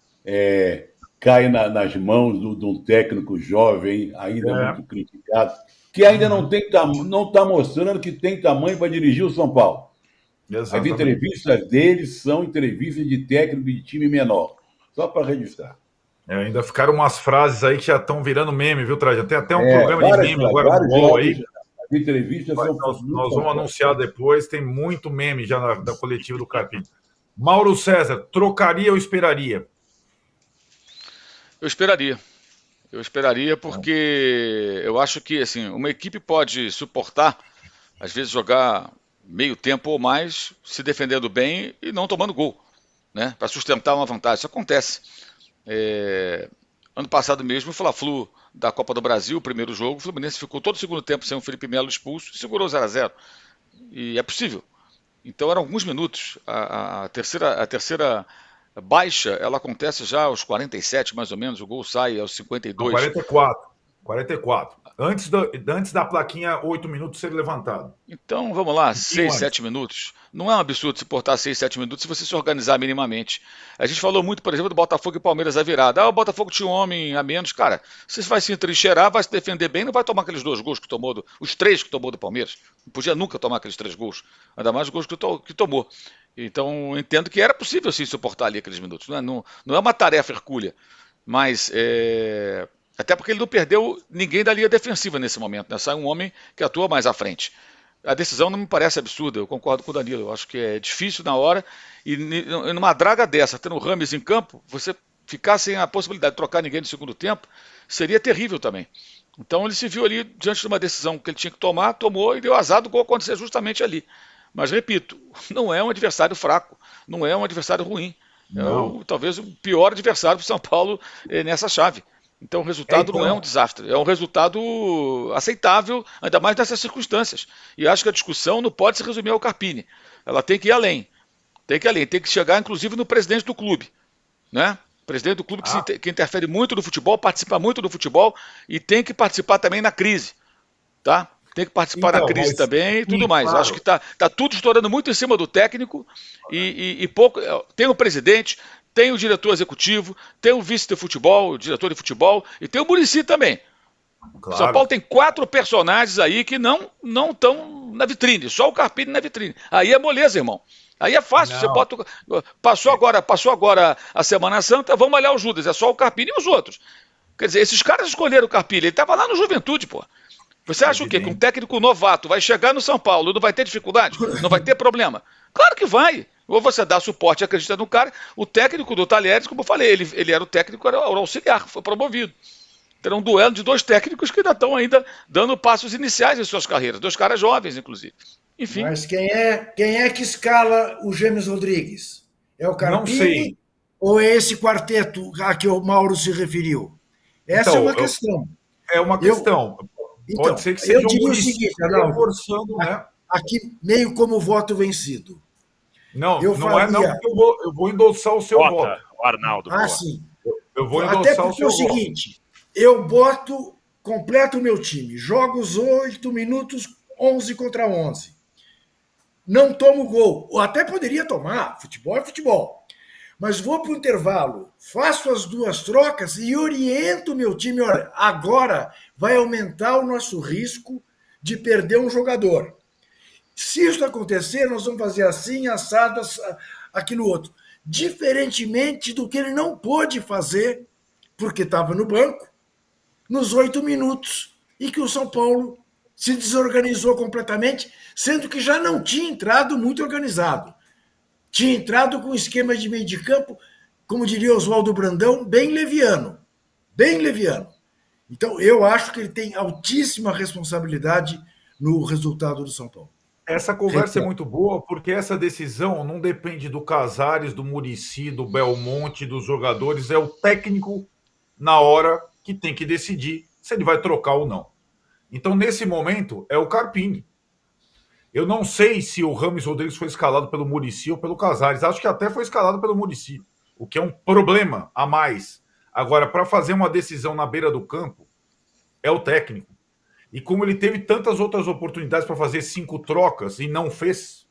é, cai na, nas mãos do, de um técnico jovem, ainda é. muito criticado, que ainda não tem não está mostrando que tem tamanho para dirigir o São Paulo. Exatamente. As entrevistas dele são entrevistas de técnico de time menor. Só para registrar. É, ainda ficaram umas frases aí que já estão virando meme, viu, Traja? Tem até um é, programa várias, de meme agora no Gol aí. As entrevistas Mas são nós, nós vamos anunciar depois, tem muito meme já na, da coletiva do Carpini. Mauro César, trocaria ou esperaria? Eu esperaria. Eu esperaria porque eu acho que assim, uma equipe pode suportar, às vezes, jogar meio tempo ou mais, se defendendo bem e não tomando gol, né? Para sustentar uma vantagem. Isso acontece. É... Ano passado mesmo, o Fla-Flu da Copa do Brasil, o primeiro jogo, o Fluminense ficou todo o segundo tempo sem o Felipe Melo expulso e segurou zero a zero. E é possível. Então eram alguns minutos. A, a, a, terceira, a terceira baixa, ela acontece já aos quarenta e sete, mais ou menos. O gol sai aos cinquenta e dois. Não, quarenta e quatro. quarenta e quatro. Antes da, antes da plaquinha oito minutos ser levantado. Então, vamos lá, seis, sete minutos. Não é um absurdo se portar seis, sete minutos se você se organizar minimamente. A gente falou muito, por exemplo, do Botafogo e Palmeiras a virada. Ah, o Botafogo tinha um homem a menos. Cara, você vai se entrincheirar, vai se defender bem, não vai tomar aqueles dois gols que tomou, do, os três que tomou do Palmeiras. Não podia nunca tomar aqueles três gols. Ainda mais os gols que, to, que tomou. Então, entendo que era possível sim suportar ali aqueles minutos. Não é, não, não é uma tarefa hercúlea, mas... É... Até porque ele não perdeu ninguém da linha defensiva nesse momento, né? Sai um homem que atua mais à frente. A decisão não me parece absurda, eu concordo com o Danilo. Eu acho que é difícil na hora, e numa draga dessa, tendo o Rames em campo, você ficar sem a possibilidade de trocar ninguém no segundo tempo, seria terrível também. Então ele se viu ali diante de uma decisão que ele tinha que tomar, tomou e deu azar do gol acontecer justamente ali. Mas repito, não é um adversário fraco, não é um adversário ruim. É o, talvez o pior adversário para o São Paulo é, nessa chave. Então o resultado é, então... não é um desastre, é um resultado aceitável, ainda mais nessas circunstâncias. E acho que a discussão não pode se resumir ao Carpini. Ela tem que ir além. Tem que ir além, tem que chegar inclusive no presidente do clube. Né? O presidente do clube que, ah. se, que interfere muito no futebol, participa muito do futebol e tem que participar também na crise. Tá? Tem que participar então, da crise mas... também e tudo Sim, mais. Claro. Acho que está tá tudo estourando muito em cima do técnico e, e, e pouco. Tem o presidente, tem o diretor executivo, tem o vice de futebol, o diretor de futebol e tem o Muricy também. Claro. São Paulo tem quatro personagens aí que não não estão na vitrine, só o Carpini na vitrine. Aí é moleza, irmão. Aí é fácil, não. Você bota. Passou agora, passou agora a Semana Santa, vamos olhar o Judas, é só o Carpini e os outros. Quer dizer, esses caras escolheram o Carpini, ele estava lá no Juventude, pô. Você acha é o quê? Que um técnico novato vai chegar no São Paulo e não vai ter dificuldade? Não vai ter problema? Claro que vai. Ou você dá suporte e acredita no cara. O técnico do Talheres, como eu falei, ele, ele era o técnico, era o auxiliar, foi promovido. Terá um duelo de dois técnicos que ainda estão ainda dando passos iniciais em suas carreiras. Dois caras jovens, inclusive. Enfim. Mas quem é, quem é que escala o James Rodrigues? É o Não sei. Carpini ou é esse quarteto a que o Mauro se referiu? Essa é Então, uma eu- questão. É uma Eu- questão. Então, Pode ser que eu seja um diria o Muricy seguinte, Arnaldo, reforçando, né? aqui meio como voto vencido. Não, Eu não é não, faria- porque eu vou, eu vou endossar o seu Vota, voto. o Arnaldo. Ah, boa. sim. Eu vou Até endossar o porque é seu o voto. seguinte, eu boto, completo o meu time, jogo os oito minutos, onze contra onze. Não tomo gol. Ou até poderia tomar, futebol é futebol. Mas vou para o intervalo, faço as duas trocas e oriento o meu time. Olha, agora vai aumentar o nosso risco de perder um jogador. Se isso acontecer, nós vamos fazer assim, assado, aquilo outro. Diferentemente do que ele não pôde fazer, porque estava no banco, nos oito minutos, e que o São Paulo se desorganizou completamente, sendo que já não tinha entrado muito organizado. Tinha entrado com um esquema de meio de campo, como diria Oswaldo Brandão, bem leviano. Bem leviano. Então, eu acho que ele tem altíssima responsabilidade no resultado do São Paulo. Essa conversa é Então. muito boa porque essa decisão não depende do Casares, do Muricy, do Belmonte, dos jogadores, é o técnico na hora que tem que decidir se ele vai trocar ou não. Então, nesse momento, é o Carpini. Eu não sei se o Rames Rodrigues foi escalado pelo Muricy ou pelo Casares. Acho que até foi escalado pelo Muricy, o que é um problema a mais. Agora, para fazer uma decisão na beira do campo, é o técnico. E como ele teve tantas outras oportunidades para fazer cinco trocas e não fez,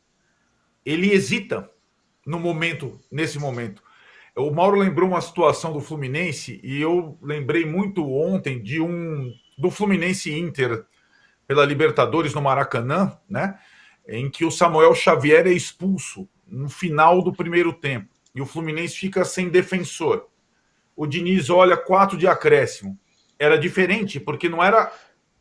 ele hesita no momento, nesse momento. O Mauro lembrou uma situação do Fluminense e eu lembrei muito ontem de um do Fluminense Inter pela Libertadores no Maracanã, né? Em que o Samuel Xavier é expulso no final do primeiro tempo e o Fluminense fica sem defensor. O Diniz olha quatro de acréscimo. Era diferente porque não era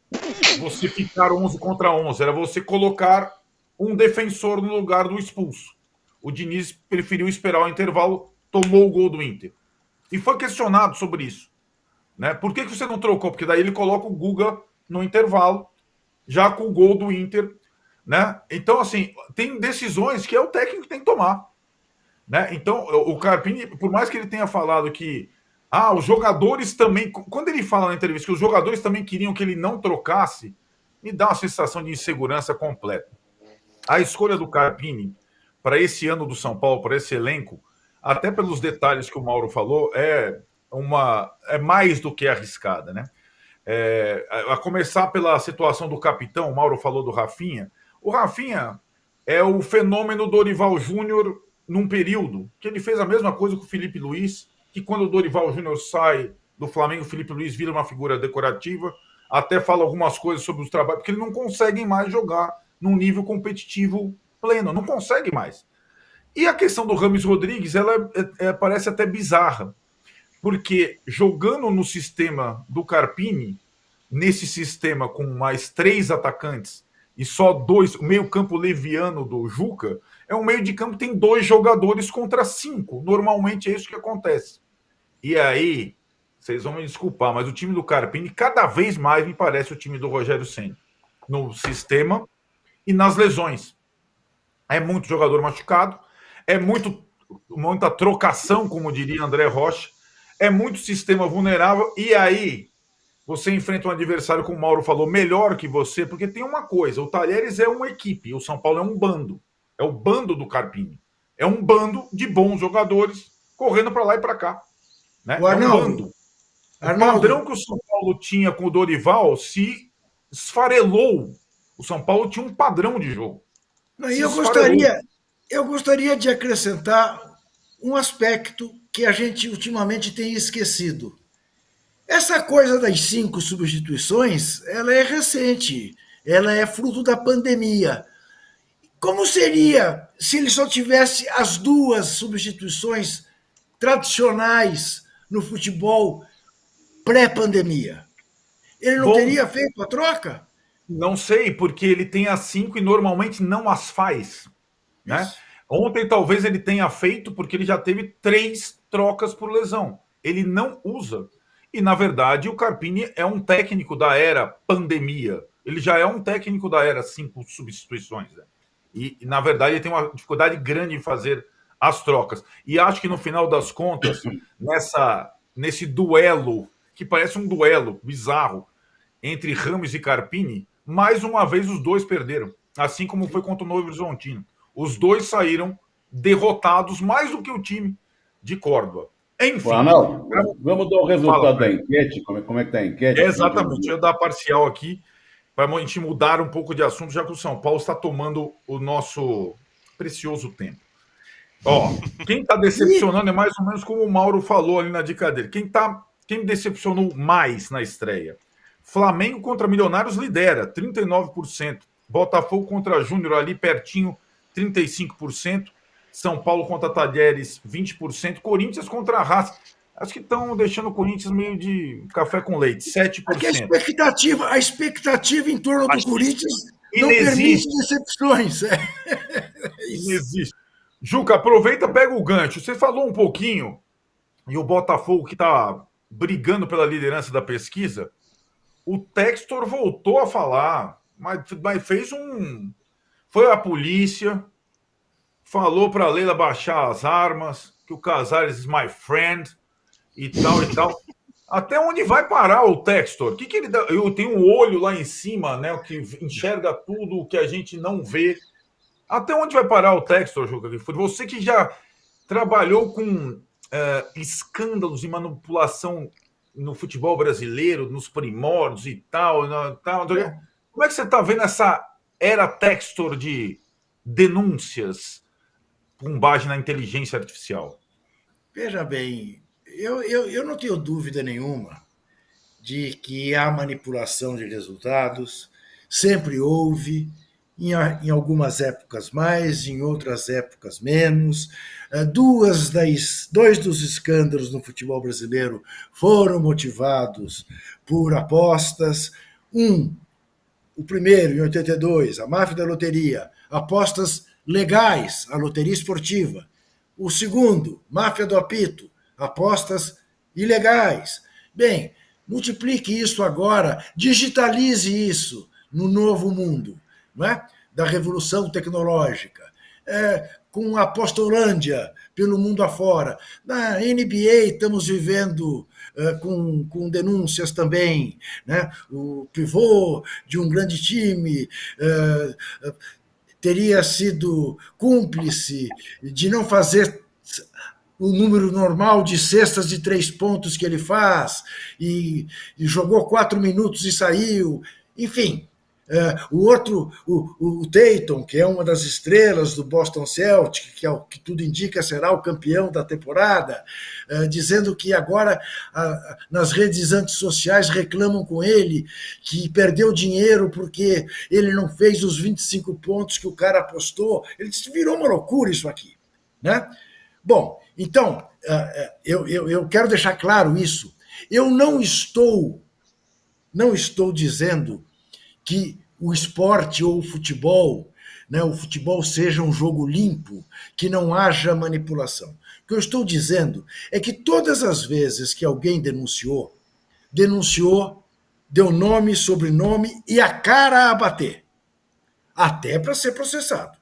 você ficar onze contra onze, era você colocar um defensor no lugar do expulso. O Diniz preferiu esperar o intervalo, tomou o gol do Inter. E foi questionado sobre isso. Né? Por que, que você não trocou? Porque daí ele coloca o Guga no intervalo, já com o gol do Inter. Né? Então, assim, tem decisões que é o técnico que tem que tomar. Né? Então, o Carpini, por mais que ele tenha falado que ah, os jogadores também... Quando ele fala na entrevista que os jogadores também queriam que ele não trocasse, me dá uma sensação de insegurança completa. A escolha do Carpini para esse ano do São Paulo, para esse elenco, até pelos detalhes que o Mauro falou, é, uma, é mais do que arriscada. Né? É, a começar pela situação do capitão, o Mauro falou do Rafinha. O Rafinha é o fenômeno Dorival Júnior num período que ele fez a mesma coisa com o Felipe Luiz, que quando o Dorival Júnior sai do Flamengo, o Felipe Luiz vira uma figura decorativa, até fala algumas coisas sobre os trabalhos, porque ele não consegue mais jogar num nível competitivo pleno, não consegue mais. E a questão do Rames Rodrigues, ela é, é, parece até bizarra, porque jogando no sistema do Carpini, nesse sistema com mais três atacantes e só dois, o meio campo leviano do Juca, é um meio de campo que tem dois jogadores contra cinco. Normalmente é isso que acontece. E aí, vocês vão me desculpar, mas o time do Carpini cada vez mais me parece o time do Rogério Ceni no sistema e nas lesões. É muito jogador machucado, é muito, muita trocação, como diria André Rocha, é muito sistema vulnerável, e aí você enfrenta um adversário, como o Mauro falou, melhor que você, porque tem uma coisa, o Talheres é uma equipe, o São Paulo é um bando, é o bando do Carpini, é um bando de bons jogadores correndo para lá e para cá. Né? O Arnaldo, é um bando. Arnaldo, O padrão que o São Paulo tinha com o Dorival se esfarelou. O São Paulo tinha um padrão de jogo. E eu gostaria, eu gostaria de acrescentar um aspecto que a gente ultimamente tem esquecido. Essa coisa das cinco substituições, ela é recente, ela é fruto da pandemia. Como seria se ele só tivesse as duas substituições tradicionais no futebol pré-pandemia? Ele não Bom, teria feito a troca? Não sei, porque ele tem as cinco e normalmente não as faz. Né? Ontem talvez ele tenha feito porque ele já teve três trocas por lesão. Ele não usa. E, na verdade, o Carpini é um técnico da era pandemia. ele já é um técnico da era cinco substituições, né? E, na verdade, ele tem uma dificuldade grande em fazer as trocas. E acho que, no final das contas, nessa, nesse duelo, que parece um duelo bizarro, entre Ramos e Carpini, mais uma vez os dois perderam, assim como foi contra o Novo Horizontino. Os dois saíram derrotados mais do que o time de Córdoba. Enfim. Arnaldo, vamos dar o resultado Fala, da enquete, como é, como é que está a enquete? É exatamente, deixa eu dar a parcial aqui, para a gente mudar um pouco de assunto, já que o São Paulo está tomando o nosso precioso tempo. Ó, quem está decepcionando é mais ou menos como o Mauro falou ali na dica dele. Quem, tá, quem me decepcionou mais na estreia? Flamengo contra Milionários lidera, trinta e nove por cento. Botafogo contra Júnior ali pertinho, trinta e cinco por cento. São Paulo contra Talheres, vinte por cento. Corinthians contra a Racing. Acho que estão deixando o Corinthians meio de café com leite, sete por cento. Aqui a expectativa, a expectativa em torno do Acho Corinthians que não permite inexiste. decepções. É. Inexiste. Juca, aproveita, pega o gancho. Você falou um pouquinho, e o Botafogo que está brigando pela liderança da pesquisa, o Textor voltou a falar, mas, mas fez um... Foi a polícia, falou para a Leila baixar as armas, que o Casares is my friend, e tal, e tal. Até onde vai parar o Textor? Que que ele dá? Eu tenho um olho lá em cima, né, que enxerga tudo o que a gente não vê. Até onde vai parar o Textor, Juca? Você que já trabalhou com uh, escândalos de manipulação no futebol brasileiro, nos primórdios e tal, tal. Como é que você está vendo essa era Textor de denúncias com base na inteligência artificial? Veja bem, eu, eu, eu não tenho dúvida nenhuma de que há manipulação de resultados, sempre houve, em, em algumas épocas mais, em outras épocas menos. Duas das, dois dos escândalos no futebol brasileiro foram motivados por apostas. Um, o primeiro, em oitenta e dois, a máfia da loteria, apostas legais, a loteria esportiva. O segundo, máfia do apito, apostas ilegais. Bem, multiplique isso agora, digitalize isso no novo mundo, não é? Da revolução tecnológica, é, com a Apostolândia pelo mundo afora. Na N B A estamos vivendo é, com, com denúncias também, né? O pivô de um grande time é, é, teria sido cúmplice de não fazer o número normal de cestas de três pontos que ele faz, e, e jogou quatro minutos e saiu. Enfim, uh, o outro, o, o Tatum, que é uma das estrelas do Boston Celtics, que, é o que tudo indica será o campeão da temporada, uh, dizendo que agora uh, nas redes antissociais reclamam com ele que perdeu dinheiro porque ele não fez os vinte e cinco pontos que o cara apostou. Ele disse, virou uma loucura isso aqui, né? Bom, então, eu, eu, eu quero deixar claro isso. Eu não estou, não estou dizendo que o esporte ou o futebol, né, o futebol seja um jogo limpo, que não haja manipulação. O que eu estou dizendo é que todas as vezes que alguém denunciou, denunciou, deu nome, sobrenome e a cara a bater, até para ser processado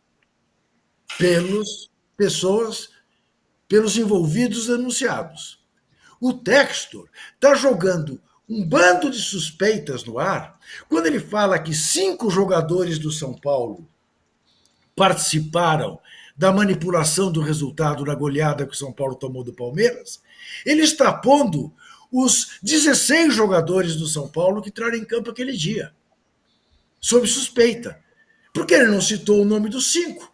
pelas pessoas, pelos envolvidos denunciados. O Textor está jogando um bando de suspeitas no ar quando ele fala que cinco jogadores do São Paulo participaram da manipulação do resultado da goleada que o São Paulo tomou do Palmeiras. Ele está pondo os dezesseis jogadores do São Paulo que entraram em campo aquele dia, sob suspeita. Porque ele não citou o nome dos cinco.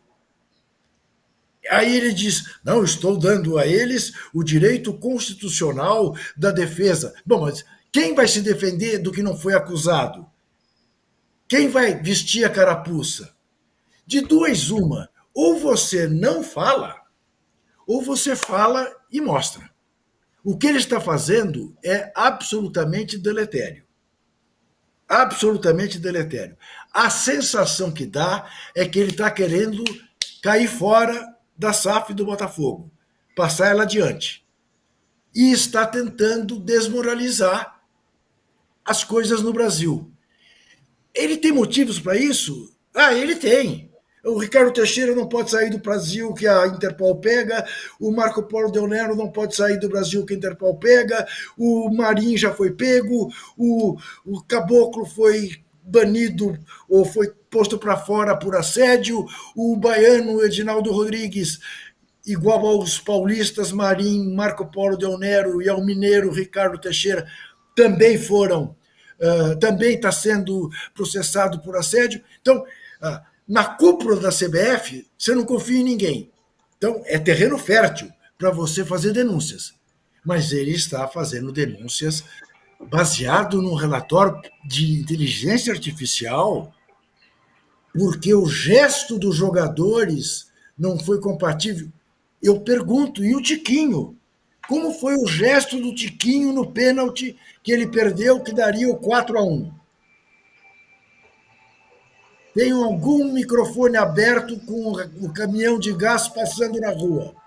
Aí ele diz, não, estou dando a eles o direito constitucional da defesa. Bom, mas quem vai se defender do que não foi acusado? Quem vai vestir a carapuça? De duas, uma. Ou você não fala, ou você fala e mostra. O que ele está fazendo é absolutamente deletério. Absolutamente deletério. A sensação que dá é que ele está querendo cair fora da S A F do Botafogo, passar ela adiante. E está tentando desmoralizar as coisas no Brasil. ele tem motivos para isso? Ah, ele tem. O Ricardo Teixeira não pode sair do Brasil que a Interpol pega, o Marco Polo Del Nero não pode sair do Brasil que a Interpol pega, o Marinho já foi pego, o, o Caboclo foi banido ou foi posto para fora por assédio, o baiano Edinaldo Rodrigues, igual aos paulistas Marinho, Marco Polo Del Nero e ao mineiro Ricardo Teixeira, também foram, uh, também está sendo processado por assédio. Então, uh, na cúpula da C B F, você não confia em ninguém. Então, é terreno fértil para você fazer denúncias. Mas ele está fazendo denúncias baseado num relatório de inteligência artificial, porque o gesto dos jogadores não foi compatível. Eu pergunto, e o Tiquinho? Como foi o gesto do Tiquinho no pênalti que ele perdeu, que daria o quatro a um? Tem algum microfone aberto com o caminhão de gás passando na rua?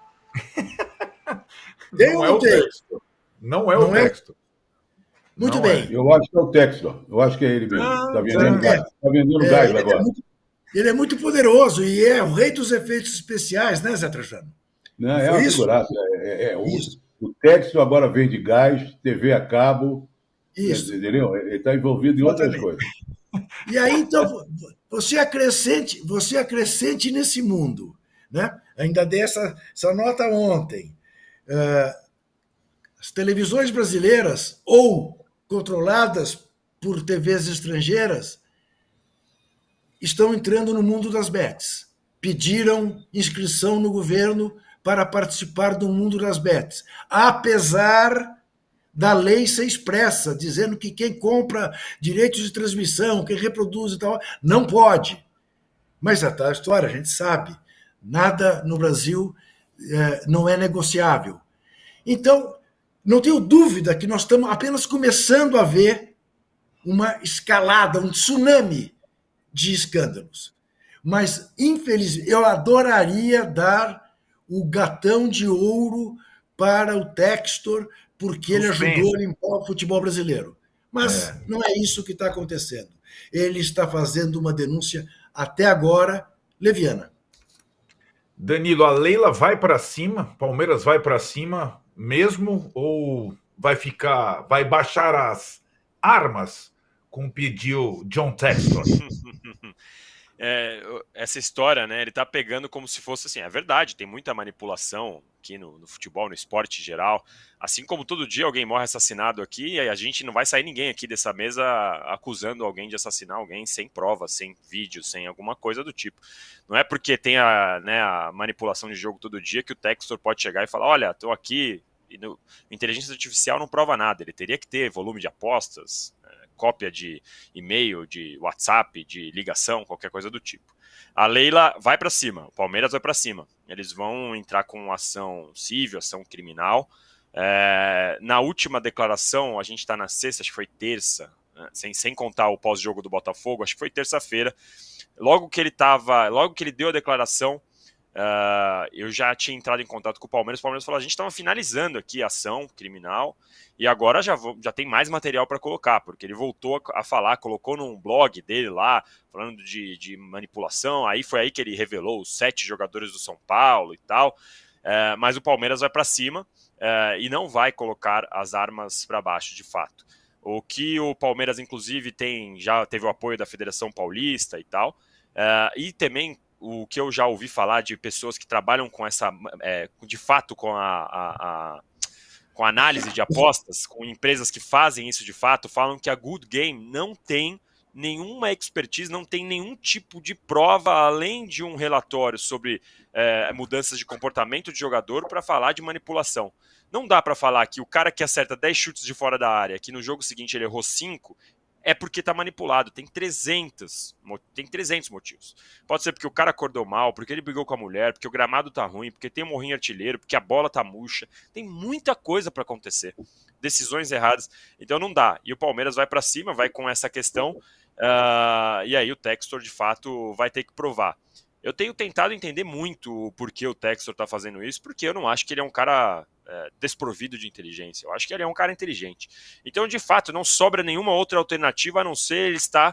Tem não ou não é tem? O texto. Não é não o é? texto. Muito não bem. É. Eu acho que é o texto. Eu acho que é ele mesmo. Está vendendo, é. tá vendendo é, gás ele agora. É muito, ele é muito poderoso e é o rei dos efeitos especiais, né, Zé Trajano? Não, é uma figuraça. É, é, o, o texto agora vende gás, T V a cabo. Isso. Entendeu? Ele está envolvido em outras coisas. E aí, então, você acrescente, você acrescente nesse mundo, né? Ainda dei essa, essa nota ontem. Uh, as televisões brasileiras, ou controladas por T Vs estrangeiras, estão entrando no mundo das bets. Pediram inscrição no governo para participar do mundo das bets, apesar da lei ser expressa, dizendo que quem compra direitos de transmissão, quem reproduz e tal, não pode. Mas a tal história, a gente sabe, nada no Brasil é, não é negociável. Então, não tenho dúvida que nós estamos apenas começando a ver uma escalada, um tsunami de escândalos. Mas, infelizmente, eu adoraria dar o gatão de ouro para o Textor, porque ele ajudou a limpar o futebol brasileiro. Mas é. não é isso que está acontecendo. Ele está fazendo uma denúncia, até agora, leviana. Danilo, a Leila vai para cima? Palmeiras vai para cima mesmo? Ou vai ficar, vai baixar as armas, como pediu John Textor? É, essa história, né, ele tá pegando como se fosse assim, é verdade, tem muita manipulação aqui no, no futebol, no esporte em geral, assim como todo dia alguém morre assassinado aqui, e a gente não vai sair ninguém aqui dessa mesa acusando alguém de assassinar alguém sem prova, sem vídeo, sem alguma coisa do tipo. Não é porque tem a, né, a manipulação de jogo todo dia que o Textor pode chegar e falar, olha, tô aqui, e no, inteligência artificial não prova nada, ele teria que ter volume de apostas, cópia de e-mail, de WhatsApp, de ligação, qualquer coisa do tipo. A Leila vai para cima, o Palmeiras vai para cima. Eles vão entrar com ação civil, ação criminal. É, na última declaração, a gente está na sexta, acho que foi terça, né, sem, sem contar o pós-jogo do Botafogo, acho que foi terça-feira. Logo que ele tava, logo que ele deu a declaração, Uh, eu já tinha entrado em contato com o Palmeiras. O Palmeiras falou: a gente estava finalizando aqui a ação criminal e agora já, vou, já tem mais material para colocar, porque ele voltou a, a falar, colocou num blog dele lá, falando de, de manipulação. Aí foi aí que ele revelou os sete jogadores do São Paulo e tal. Uh, mas o Palmeiras vai para cima uh, e não vai colocar as armas para baixo, de fato. O que o Palmeiras, inclusive, tem, já teve o apoio da Federação Paulista e tal, uh, e também o que eu já ouvi falar de pessoas que trabalham com essa, é, de fato, com a, a, a com a análise de apostas, com empresas que fazem isso de fato, falam que a Good Game não tem nenhuma expertise, não tem nenhum tipo de prova, além de um relatório sobre é, mudanças de comportamento de jogador, para falar de manipulação. Não dá para falar que o cara que acerta dez chutes de fora da área, que no jogo seguinte ele errou cinco, é porque está manipulado. Tem trezentos, tem trezentos motivos. Pode ser porque o cara acordou mal, porque ele brigou com a mulher, porque o gramado tá ruim, porque tem um morrinho artilheiro, porque a bola tá murcha. Tem muita coisa para acontecer. Decisões erradas. Então não dá. E o Palmeiras vai para cima, vai com essa questão, uh, e aí o Textor, de fato, vai ter que provar. Eu tenho tentado entender muito o porquê o Textor está fazendo isso, porque eu não acho que ele é um cara é, desprovido de inteligência. Eu acho que ele é um cara inteligente. Então, de fato, não sobra nenhuma outra alternativa a não ser ele estar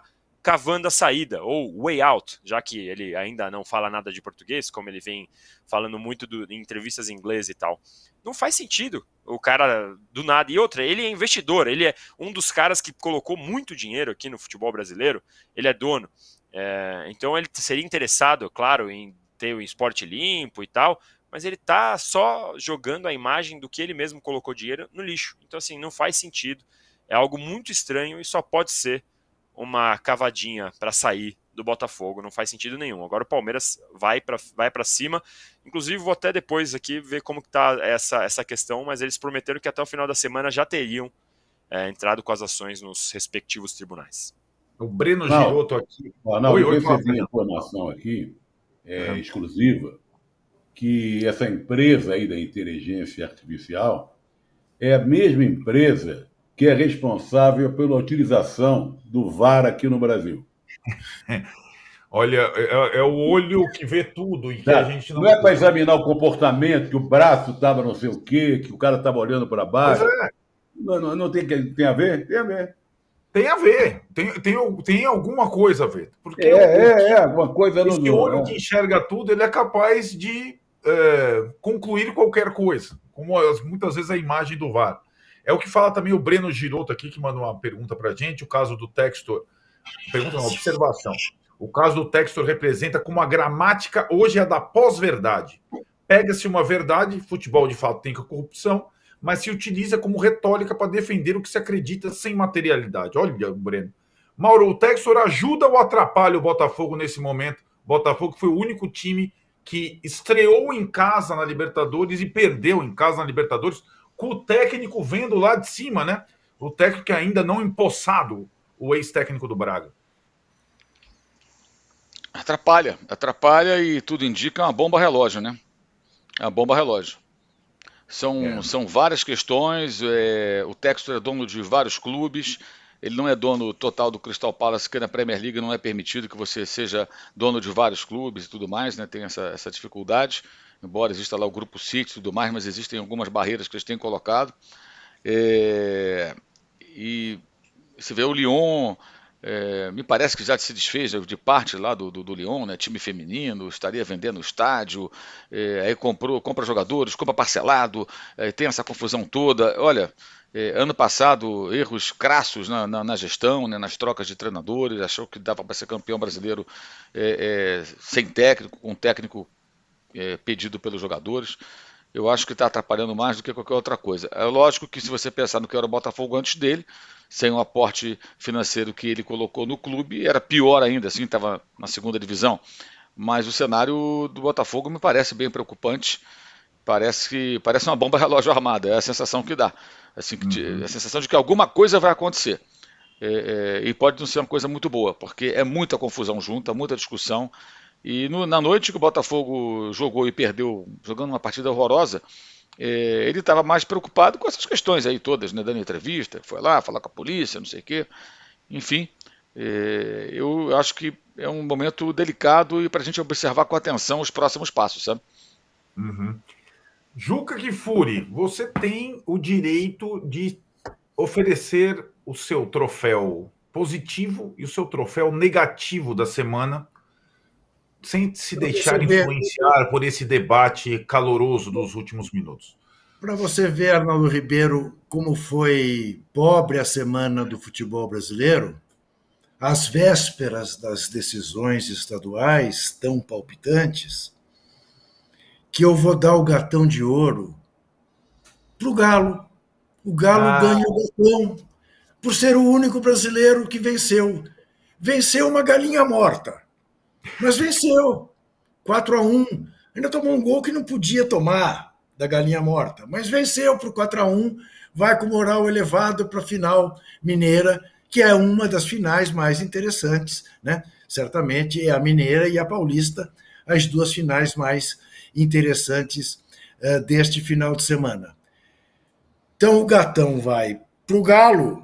cavando a saída, ou way out, já que ele ainda não fala nada de português, como ele vem falando muito do, em entrevistas em inglês e tal. Não faz sentido o cara do nada. E outra, ele é investidor, ele é um dos caras que colocou muito dinheiro aqui no futebol brasileiro, ele é dono. É, então ele seria interessado, claro, em ter o esporte limpo e tal, mas ele tá só jogando a imagem do que ele mesmo colocou dinheiro no lixo. Então, assim, não faz sentido. É algo muito estranho e só pode ser uma cavadinha para sair do Botafogo. Não faz sentido nenhum. Agora o Palmeiras vai para vai para cima. Inclusive, vou até depois aqui ver como que tá essa, essa questão, mas eles prometeram que até o final da semana já teriam é, entrado com as ações nos respectivos tribunais. O Breno não, Giroto aqui... Não, oi, eu recebi informação aqui, é, uhum. exclusiva, que essa empresa aí da inteligência artificial é a mesma empresa que é responsável pela utilização do V A R aqui no Brasil. Olha, é, é o olho que vê tudo e que tá. a gente não... Não é para examinar o comportamento, que o braço estava não sei o quê, que o cara estava olhando para baixo. Pois é. Não, não, não tem, tem a ver? Tem a ver. Tem a ver. Tem, tem, tem alguma coisa a ver. Porque é, o, é, é, alguma coisa... Esse no, olho é. que enxerga tudo, ele é capaz de é, concluir qualquer coisa, como as, muitas vezes a imagem do V A R. É o que fala também o Breno Giroto aqui, que mandou uma pergunta para a gente, o caso do Textor. Pergunta não, observação. O caso do Textor representa como a gramática hoje é da pós-verdade. Pega-se uma verdade, futebol de fato tem corrupção, mas se utiliza como retórica para defender o que se acredita sem materialidade. Olha, Breno. Mauro, o Textor ajuda ou atrapalha o Botafogo nesse momento? O Botafogo foi o único time que estreou em casa na Libertadores e perdeu em casa na Libertadores, com o técnico vendo lá de cima, né? O técnico ainda não empossado, o ex-técnico do Braga. Atrapalha, atrapalha e tudo indica uma bomba relógio, né? É uma bomba relógio. São, é. são várias questões, é, o Textor é dono de vários clubes, ele não é dono total do Crystal Palace, que na Premier League não é permitido que você seja dono de vários clubes e tudo mais, né? Tem essa, essa dificuldade, embora exista lá o Grupo City e tudo mais, mas existem algumas barreiras que eles têm colocado. É, e você vê o Lyon, é, me parece que já se desfez de parte lá do, do, do Lyon, né? Time feminino, estaria vendendo o estádio, é, aí comprou, compra jogadores, compra parcelado, é, tem essa confusão toda. Olha, é, ano passado, erros crassos na, na, na gestão, né? Nas trocas de treinadores, achou que dava para ser campeão brasileiro é, é, sem técnico, com um técnico é, pedido pelos jogadores. Eu acho que está atrapalhando mais do que qualquer outra coisa. É lógico que se você pensar no que era o Botafogo antes dele, sem o aporte financeiro que ele colocou no clube, era pior ainda, assim, estava na segunda divisão. Mas o cenário do Botafogo me parece bem preocupante, parece, que, parece uma bomba relógio armada, é a sensação que dá. Assim, que, uhum. A sensação de que alguma coisa vai acontecer. É, é, e pode não ser uma coisa muito boa, porque é muita confusão junta, muita discussão. E no, na noite que o Botafogo jogou e perdeu, jogando uma partida horrorosa, é, ele estava mais preocupado com essas questões aí todas, né, dando entrevista, foi lá falar com a polícia, não sei o quê. Enfim, é, eu acho que é um momento delicado e para a gente observar com atenção os próximos passos, sabe? Uhum. Juca Kfouri, você tem o direito de oferecer o seu troféu positivo e o seu troféu negativo da semana, sem se deixar influenciar por esse debate caloroso dos últimos minutos. Para você ver, Arnaldo Ribeiro, como foi pobre a semana do futebol brasileiro, às vésperas das decisões estaduais tão palpitantes, que eu vou dar o gatão de ouro para o Galo. O Galo ah. ganha o gatão por ser o único brasileiro que venceu. Venceu uma galinha morta. Mas venceu, quatro a um. Ainda tomou um gol que não podia tomar, da galinha morta. Mas venceu por quatro a um, vai com moral elevado para a final mineira, que é uma das finais mais interessantes, né? Certamente é a mineira e a paulista, as duas finais mais interessantes uh, deste final de semana. Então o gatão vai para o Galo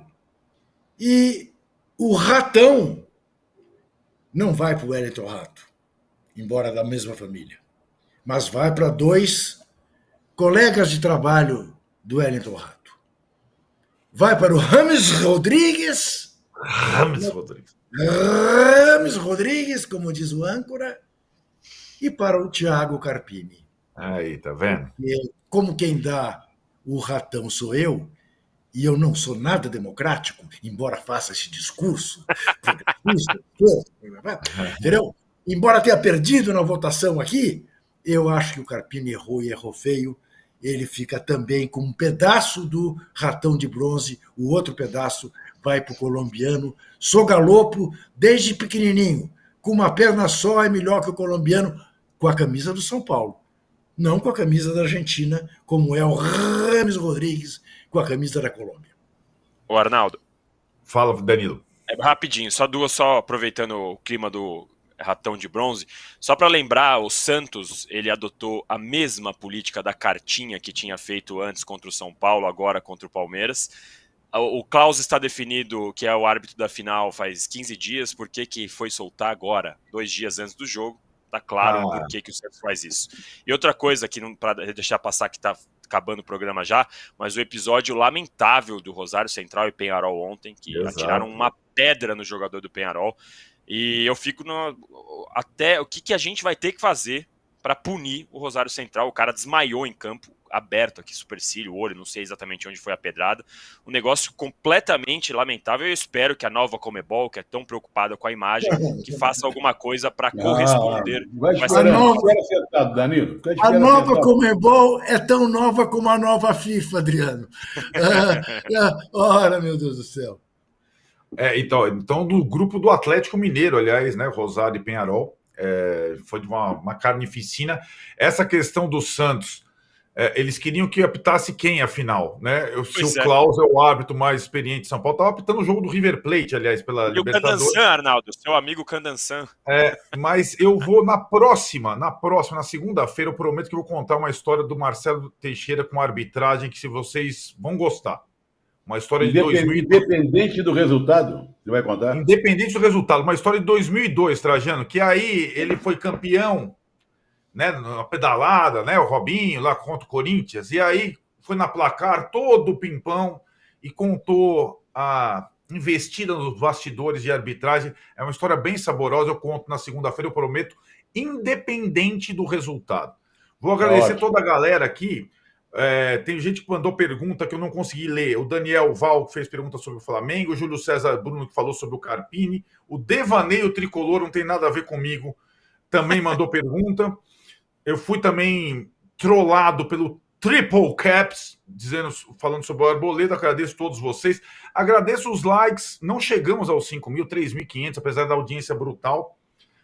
e o ratão não vai para o Wellington Rato, embora da mesma família, mas vai para dois colegas de trabalho do Wellington Rato. Vai para o Rames Rodrigues. Rames Rodrigues. Rames Rodrigues, como diz o âncora, e para o Thiago Carpini. Aí, tá vendo? E, como quem dá o ratão sou eu, e eu não sou nada democrático, embora faça esse discurso, entendeu? Embora tenha perdido na votação aqui, eu acho que o Carpini errou e errou feio. Ele fica também com um pedaço do ratão de bronze, o outro pedaço vai para o colombiano. Sou galopo desde pequenininho, com uma perna só é melhor que o colombiano, com a camisa do São Paulo, não com a camisa da Argentina, como é o Rames Rodrigues com a camisa da Colômbia. Ô Arnaldo. Fala, Danilo. É rapidinho, só duas, só aproveitando o clima do ratão de bronze, só para lembrar, o Santos, ele adotou a mesma política da cartinha que tinha feito antes contra o São Paulo, agora contra o Palmeiras. O Klaus está definido, que é o árbitro da final, faz quinze dias. Por que que foi soltar agora, dois dias antes do jogo? Tá claro ah. por que que o Santos faz isso. E outra coisa, que não para deixar passar, que tá acabando o programa já, mas o episódio lamentável do Rosário Central e Peñarol ontem, que Exato. atiraram uma pedra no jogador do Peñarol. E eu fico no, até o que, que a gente vai ter que fazer para punir o Rosário Central. O cara desmaiou em campo aberto aqui, supercílio, olho, não sei exatamente onde foi a pedrada. Um negócio completamente lamentável. Eu espero que a nova Conmebol, que é tão preocupada com a imagem, que faça alguma coisa para corresponder. Vai esperar, a nova, acertado, Danilo. A nova Conmebol é tão nova como a nova FIFA, Adriano. ah, ah, ora, meu Deus do céu. É, então, então, do grupo do Atlético Mineiro, aliás, né, Rosário e Peñarol, é, foi de uma, uma carnificina. Essa questão do Santos, é, eles queriam que apitasse quem, afinal, né? Eu, se o é. Klaus é o árbitro mais experiente de São Paulo, estava apitando o jogo do River Plate, aliás, pela e Libertadores. E o Candansan, Arnaldo, seu amigo Candansan. É, mas eu vou na próxima, na próxima, na segunda-feira, eu prometo que eu vou contar uma história do Marcelo Teixeira com arbitragem que se vocês vão gostar. Uma história de Independente, dois mil e dois. Independente do resultado, você vai contar? Independente do resultado, uma história de dois mil e dois, Trajano, que aí ele foi campeão, né, na pedalada, né, o Robinho lá contra o Corinthians, e aí foi na placar todo o pimpão e contou a investida nos bastidores de arbitragem. É uma história bem saborosa, eu conto na segunda-feira, eu prometo, independente do resultado. Vou agradecer Ótimo. toda a galera aqui. É, tem gente que mandou pergunta que eu não consegui ler. O Daniel Val fez pergunta sobre o Flamengo, o Júlio César Bruno que falou sobre o Carpini, o Devaneio Tricolor, não tem nada a ver comigo, também mandou pergunta. Eu fui também trollado pelo Triple Caps, dizendo, falando sobre o Arboleda. Agradeço a todos vocês. Agradeço os likes. Não chegamos aos cinco mil, três mil e quinhentos, apesar da audiência brutal.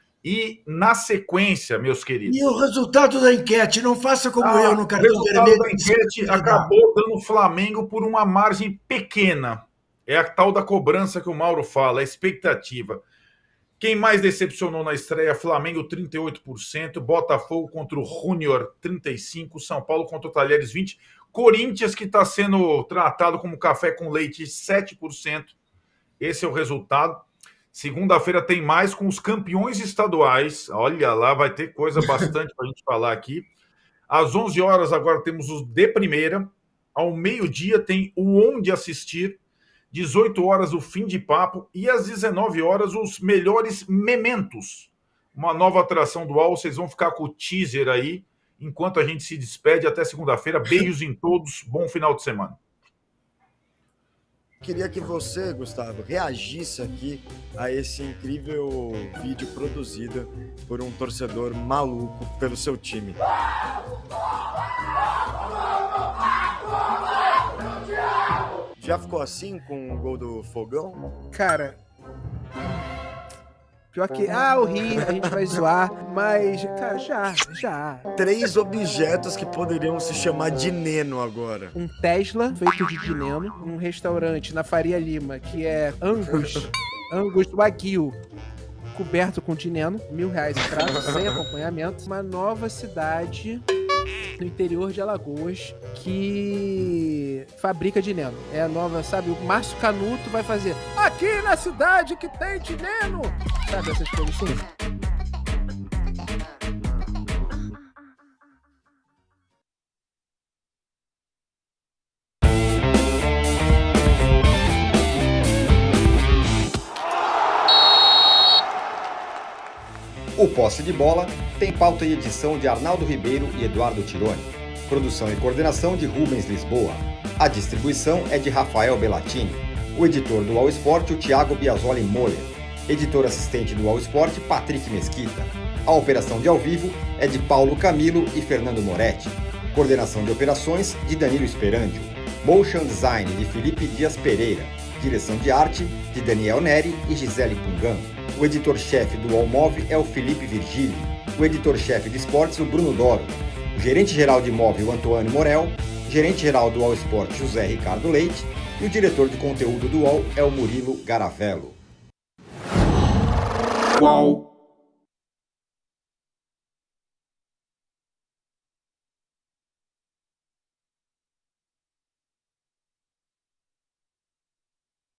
E, na sequência, meus queridos... E o resultado da enquete? Não faça como ah, eu no cartão vermelho. O resultado da enquete acabou dando o Flamengo por uma margem pequena. É a tal da cobrança que o Mauro fala, a expectativa. Quem mais decepcionou na estreia? Flamengo, trinta e oito por cento. Botafogo contra o Júnior, trinta e cinco por cento. São Paulo contra o Talheres, vinte por cento. Corinthians, que está sendo tratado como café com leite, sete por cento. Esse é o resultado. Segunda-feira tem mais com os campeões estaduais. Olha lá, vai ter coisa bastante para a gente falar aqui. Às onze horas agora temos os de primeira. Ao meio-dia tem o Onde Assistir. dezoito horas o Fim de Papo. E às dezenove horas os melhores mementos. Uma nova atração do U O L. Vocês vão ficar com o teaser aí. Enquanto a gente se despede. Até segunda-feira. Beijos em todos. Bom final de semana. Queria que você, Gustavo, reagisse aqui a esse incrível vídeo produzido por um torcedor maluco pelo seu time. Já ficou assim com o gol do Fogão? Cara, pior que, ah, o Rio, a gente vai zoar, mas, cara, já, já. Três objetos que poderiam se chamar de Neno agora. Um Tesla, feito de dineno, um restaurante na Faria Lima, que é Angus, Angus Wagyu, coberto com dineno, mil reais em prato, sem acompanhamento. Uma nova cidade no interior de Alagoas que fabrica dineno. É a nova, sabe? O Márcio Canuto vai fazer aqui na cidade que tem dineno. Sabe essas coisas assim? Posse de Bola tem pauta e edição de Arnaldo Ribeiro e Eduardo Tironi. Produção e coordenação de Rubens Lisboa. A distribuição é de Rafael Bellatini. O editor do All Sport, o Thiago Biasoli Moller. Editor assistente do All Sport, Patrick Mesquita. A operação de ao vivo é de Paulo Camilo e Fernando Moretti. Coordenação de operações de Danilo Esperandio. Motion Design de Felipe Dias Pereira. Direção de arte de Daniel Neri e Gisele Pungan. O editor-chefe do Allmove é o Felipe Virgílio. O editor-chefe de esportes, o Bruno Doro. O gerente-geral de imóvel, Antônio Morel. O gerente-geral do All Sport, José Ricardo Leite. E o diretor de conteúdo do All é o Murilo Garavello. Qual?